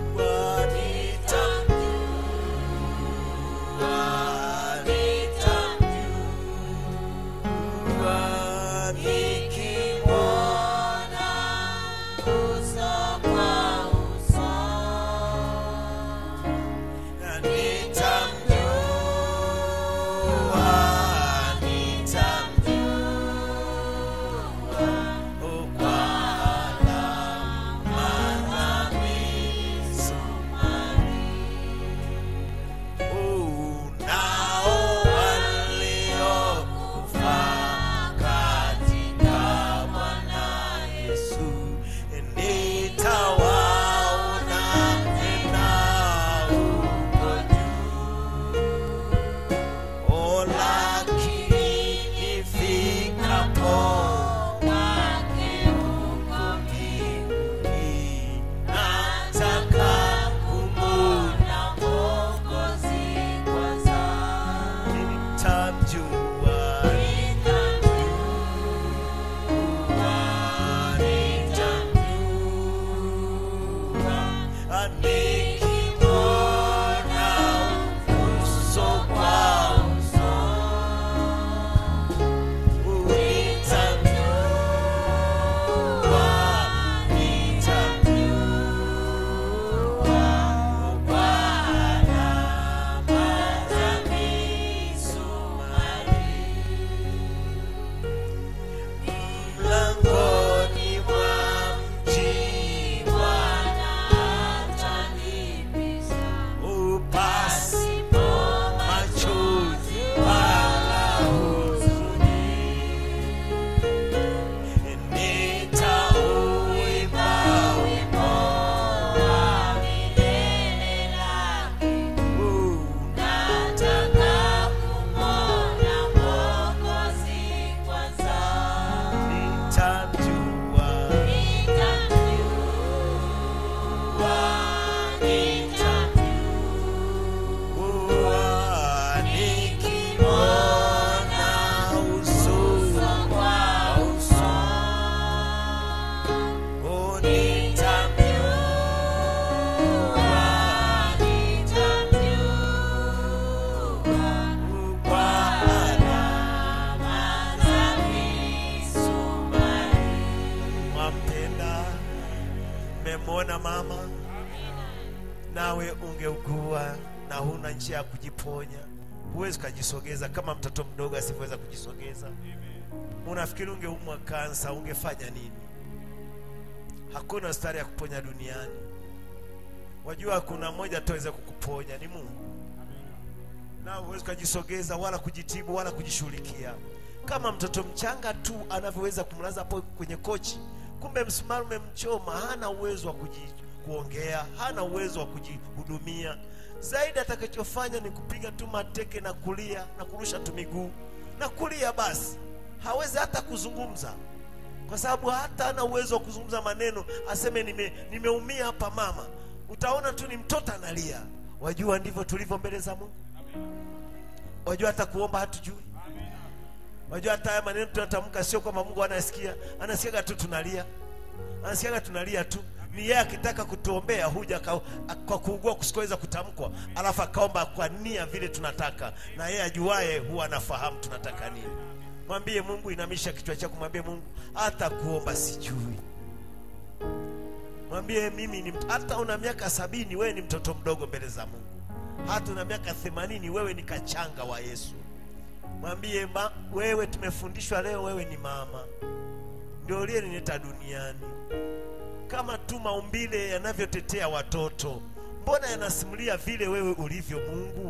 Umemwona mama? Nawe ungeugua na huna njia ya kujiponya, huwezi kujisogeza kama mtoto mdogo asiweza kujisogeza. Unafikiri ungeumwa kansa ungefanya nini? Hakuna hospitali ya kuponya duniani. Wajua kuna mmoja tuweze kukuponya, ni Mungu. Na huwezi kujisogeza wala kujitibu wala kujishughulikia. Kama mtoto mchanga tu anavyoweza kumlaza hapo kwenye kochi, kumbe msumari umemchoma, hana uwezo wa kuongea, hana uwezo wa kujihudumia. Zaidi atakachofanya ni kupiga tu mateke na kulia na kurusha tu miguu na kulia basi. Hawezi hata kuzungumza, kwa sababu hata hana uwezo wa kuzungumza maneno aseme nime nimeumia hapa mama. Utaona tu ni mtoto analia. Wajua ndivyo tulivyo mbele za Mungu. Wajua hata kuomba hatujui. Wajua hata haya maneno tunatamka sio kwamba Mungu anasikia, anasikia tu tunalia. Anasikia tunalia tu. Ni yeye akitaka kutuombea huja kwa, kwa kuugua kusikoweza kutamkwa, alafu akaomba kwa nia vile tunataka, na yeye ajuaye huwa anafahamu tunataka nini. Mwambie Mungu, inamisha kichwa chako, mwambie Mungu, hata kuomba sijui. Mwambie mimi ni hata una miaka sabini wewe ni mtoto mdogo mbele za Mungu. Hata una miaka themanini wewe ni kachanga wa Yesu. Mwambie ma, wewe tumefundishwa leo wewe ni mama. Ndio uliyeniita duniani. Kama tu maumbile yanavyotetea watoto, mbona yanasimulia vile wewe ulivyo Mungu?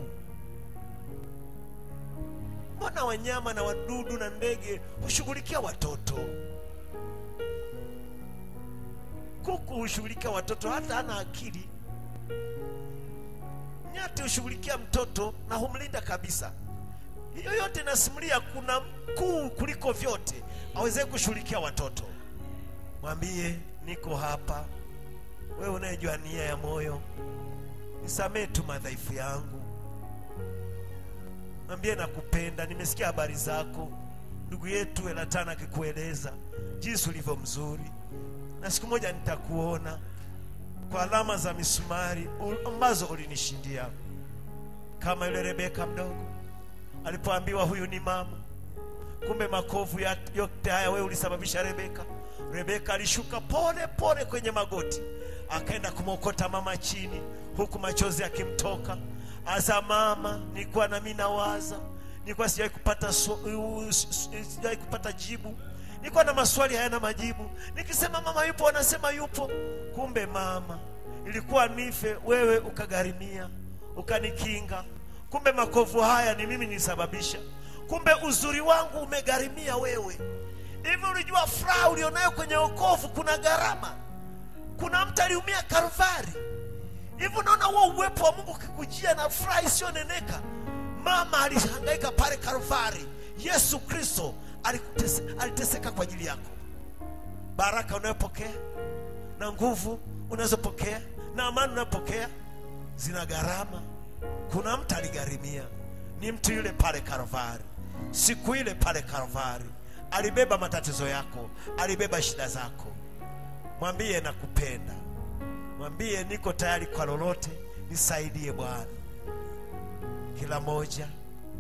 Mbona wanyama na wadudu na ndege hushughulikia watoto? Kuku hushughulikia watoto hata hana akili. Nyati hushughulikia mtoto na humlinda kabisa. Hiyo yote inasimulia kuna mkuu kuliko vyote aweze kushughulikia watoto. Mwambie niko hapa, wewe unayejua nia ya moyo, nisamee tu madhaifu yangu. Mwambie nakupenda, nimesikia habari zako ndugu yetu Elatana akikueleza jinsi ulivyo mzuri, na siku moja nitakuona kwa alama za misumari ambazo ulinishindia. Kama yule Rebeka mdogo alipoambiwa huyu ni mama, kumbe makovu yote haya wewe ulisababisha Rebeka. Rebeka alishuka pole pole kwenye magoti, akaenda kumokota mama chini, huku machozi yakimtoka. Asa mama, nilikuwa na mimi nawaza, nilikuwa sijai kupata so, sijai kupata jibu. Nilikuwa na maswali hayana majibu. Nikisema mama yupo, anasema yupo. Kumbe mama, ilikuwa nife, wewe ukagharimia, ukanikinga. Kumbe makovu haya ni mimi nisababisha. Kumbe uzuri wangu umegharimia wewe. Hivi ulijua furaha ulionayo kwenye wokovu kuna gharama? Kuna mtu aliumia Kalvari. Hivi unaona huo uwepo wa Mungu kikujia na furaha isiyoneneka? Mama alihangaika pale Kalvari. Yesu Kristo aliteseka kwa ajili yako. Baraka unayopokea na nguvu unazopokea na amani unayopokea zina gharama. Kuna mtu aligharimia. Ni mtu yule pale Kalvari. Siku ile pale Kalvari alibeba matatizo yako, alibeba shida zako. Mwambie nakupenda. Mwambie niko tayari kwa lolote, nisaidie Bwana. Kila moja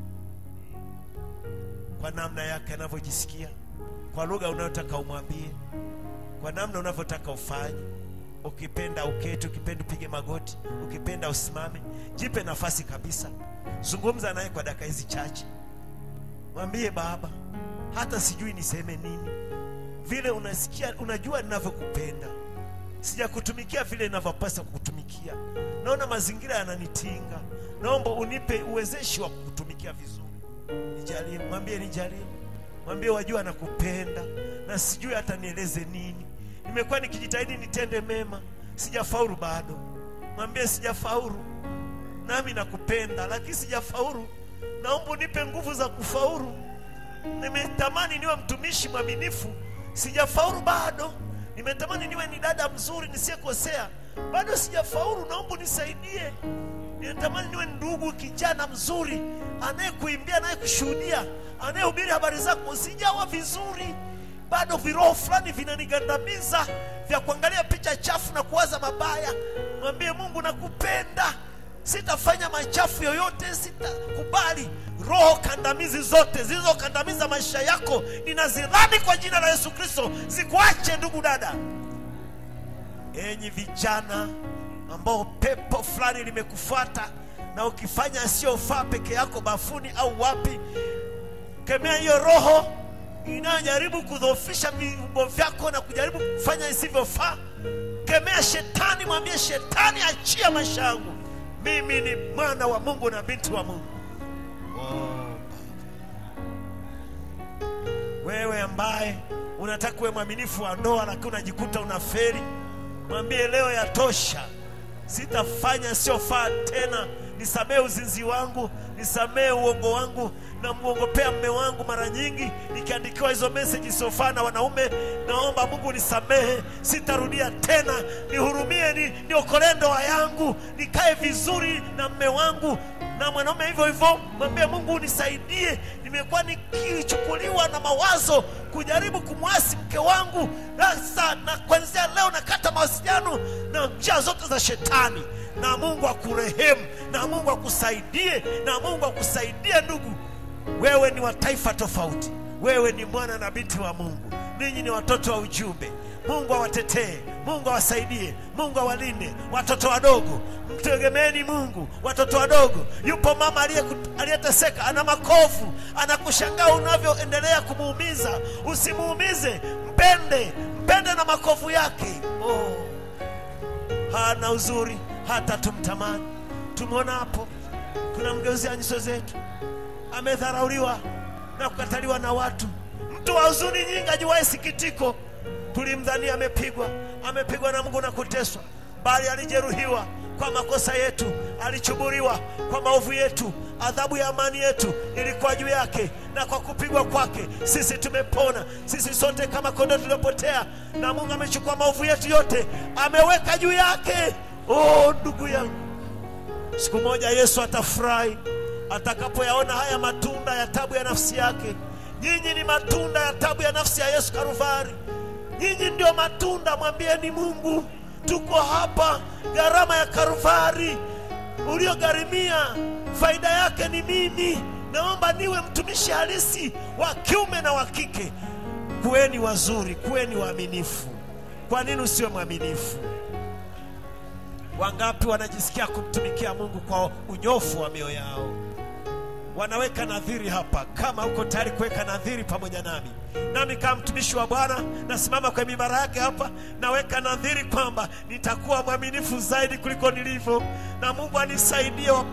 kwa namna yake anavyojisikia, kwa lugha unayotaka umwambie, kwa namna unavyotaka ufanye. Ukipenda uketi, ukipenda upige magoti, ukipenda usimame. Jipe nafasi kabisa. Zungumza naye kwa dakika hizi chache. Mwambie Baba, hata sijui niseme nini. Vile unasikia, unajua ninavyokupenda. Sijakutumikia vile ninavyopaswa kukutumikia. Naona mazingira yananitinga. Naomba unipe uwezeshi wa kukutumikia vizuri. Nijalie, mwambie nijalie. Mwambie wajua nakupenda na sijui hata nieleze nini. Nimekuwa nikijitahidi nitende mema, sijafaulu bado. Mwambie sijafaulu. Nami nakupenda lakini sijafaulu. Naomba unipe nguvu za kufaulu. Nimetamani niwe mtumishi mwaminifu, sijafaulu bado. Nimetamani niwe ni dada mzuri nisiyekosea, bado sijafaulu. Naomba nisaidie. Nimetamani niwe ndugu kijana mzuri anayekuimbia, anayekushuhudia, anayehubiri habari zako, sijawa vizuri. Bado viroho fulani vinanigandamiza vya kuangalia picha chafu na kuwaza mabaya. Mwambie Mungu nakupenda. Sitafanya machafu yoyote, sitakubali roho kandamizi zote zilizokandamiza maisha yako. Ninazirani kwa jina la Yesu Kristo, zikuache ndugu dada. Enyi vijana ambao pepo fulani limekufuata na ukifanya asiyofaa peke yako bafuni au wapi, kemea hiyo roho inayojaribu kudhoofisha viungo vyako na kujaribu kufanya isivyofaa. Kemea shetani, mwambie shetani, achia maisha yangu. Mimi ni mwana wa Mungu na binti wa Mungu. Oh. Wewe ambaye unataka kuwa mwaminifu wa ndoa lakini unajikuta unafeli, mwambie leo yatosha. Sitafanya siyofaa tena. Nisamee uzinzi wangu, nisamee uongo wangu, na muongopea mume wangu mara nyingi nikiandikiwa hizo message siyofaa na wanaume. Naomba Mungu nisamehe, sitarudia tena. Nihurumie, ni niokolee ndoa yangu, nikae vizuri na mume wangu. Na mwanaume hivyo hivyo, mwambie Mungu nisaidie, nimekuwa nikichukuliwa na mawazo kujaribu kumwasi mke wangu. Sasa na kuanzia leo nakata mawasiliano na njia zote za shetani. Na Mungu akurehemu, na Mungu akusaidie, na Mungu akusaidie ndugu. Wewe ni wa taifa tofauti. Wewe ni mwana na binti wa Mungu. Ninyi ni watoto wa ujumbe. Mungu awatetee, Mungu awasaidie, Mungu awalinde. Watoto wadogo, mtegemeeni Mungu. Watoto wadogo, yupo mama aliyeteseka, ana makovu, anakushangaa unavyoendelea kumuumiza. Usimuumize, mpende, mpende na makovu yake. Oh, hana uzuri hata tumtamani. Tumeona hapo, tunamgeuzia nyuso zetu. Amedharauliwa na kukataliwa na watu. Mtu wa huzuni nyingi, ajiwae sikitiko. Tulimdhania amepigwa, amepigwa na Mungu na kuteswa, bali alijeruhiwa kwa makosa yetu, alichuburiwa kwa maovu yetu. Adhabu ya amani yetu ilikuwa juu yake, na kwa kupigwa kwake sisi tumepona. Sisi sote kama kondoo tuliopotea, na Mungu amechukua maovu yetu yote, ameweka juu yake. Oh ndugu yangu, siku moja Yesu atafurahi atakapoyaona haya matunda ya tabu ya nafsi yake. Nyinyi ni matunda ya tabu ya nafsi ya Yesu Kalvari. Nyinyi ndio matunda. Mwambieni Mungu, tuko hapa, gharama ya Kalvari uliogharimia, faida yake ni mimi. Naomba niwe mtumishi halisi wa kiume na wa kike. Kuweni wazuri, kuweni waaminifu. Kwa nini usiwe mwaminifu? Wangapi wanajisikia kumtumikia Mungu kwa unyofu wa mioyo yao? Wanaweka nadhiri hapa. Kama uko tayari kuweka nadhiri pamoja nami, nami kama mtumishi wa Bwana nasimama kwa mimbara yake hapa, naweka nadhiri kwamba nitakuwa mwaminifu zaidi kuliko nilivyo, na Mungu anisaidie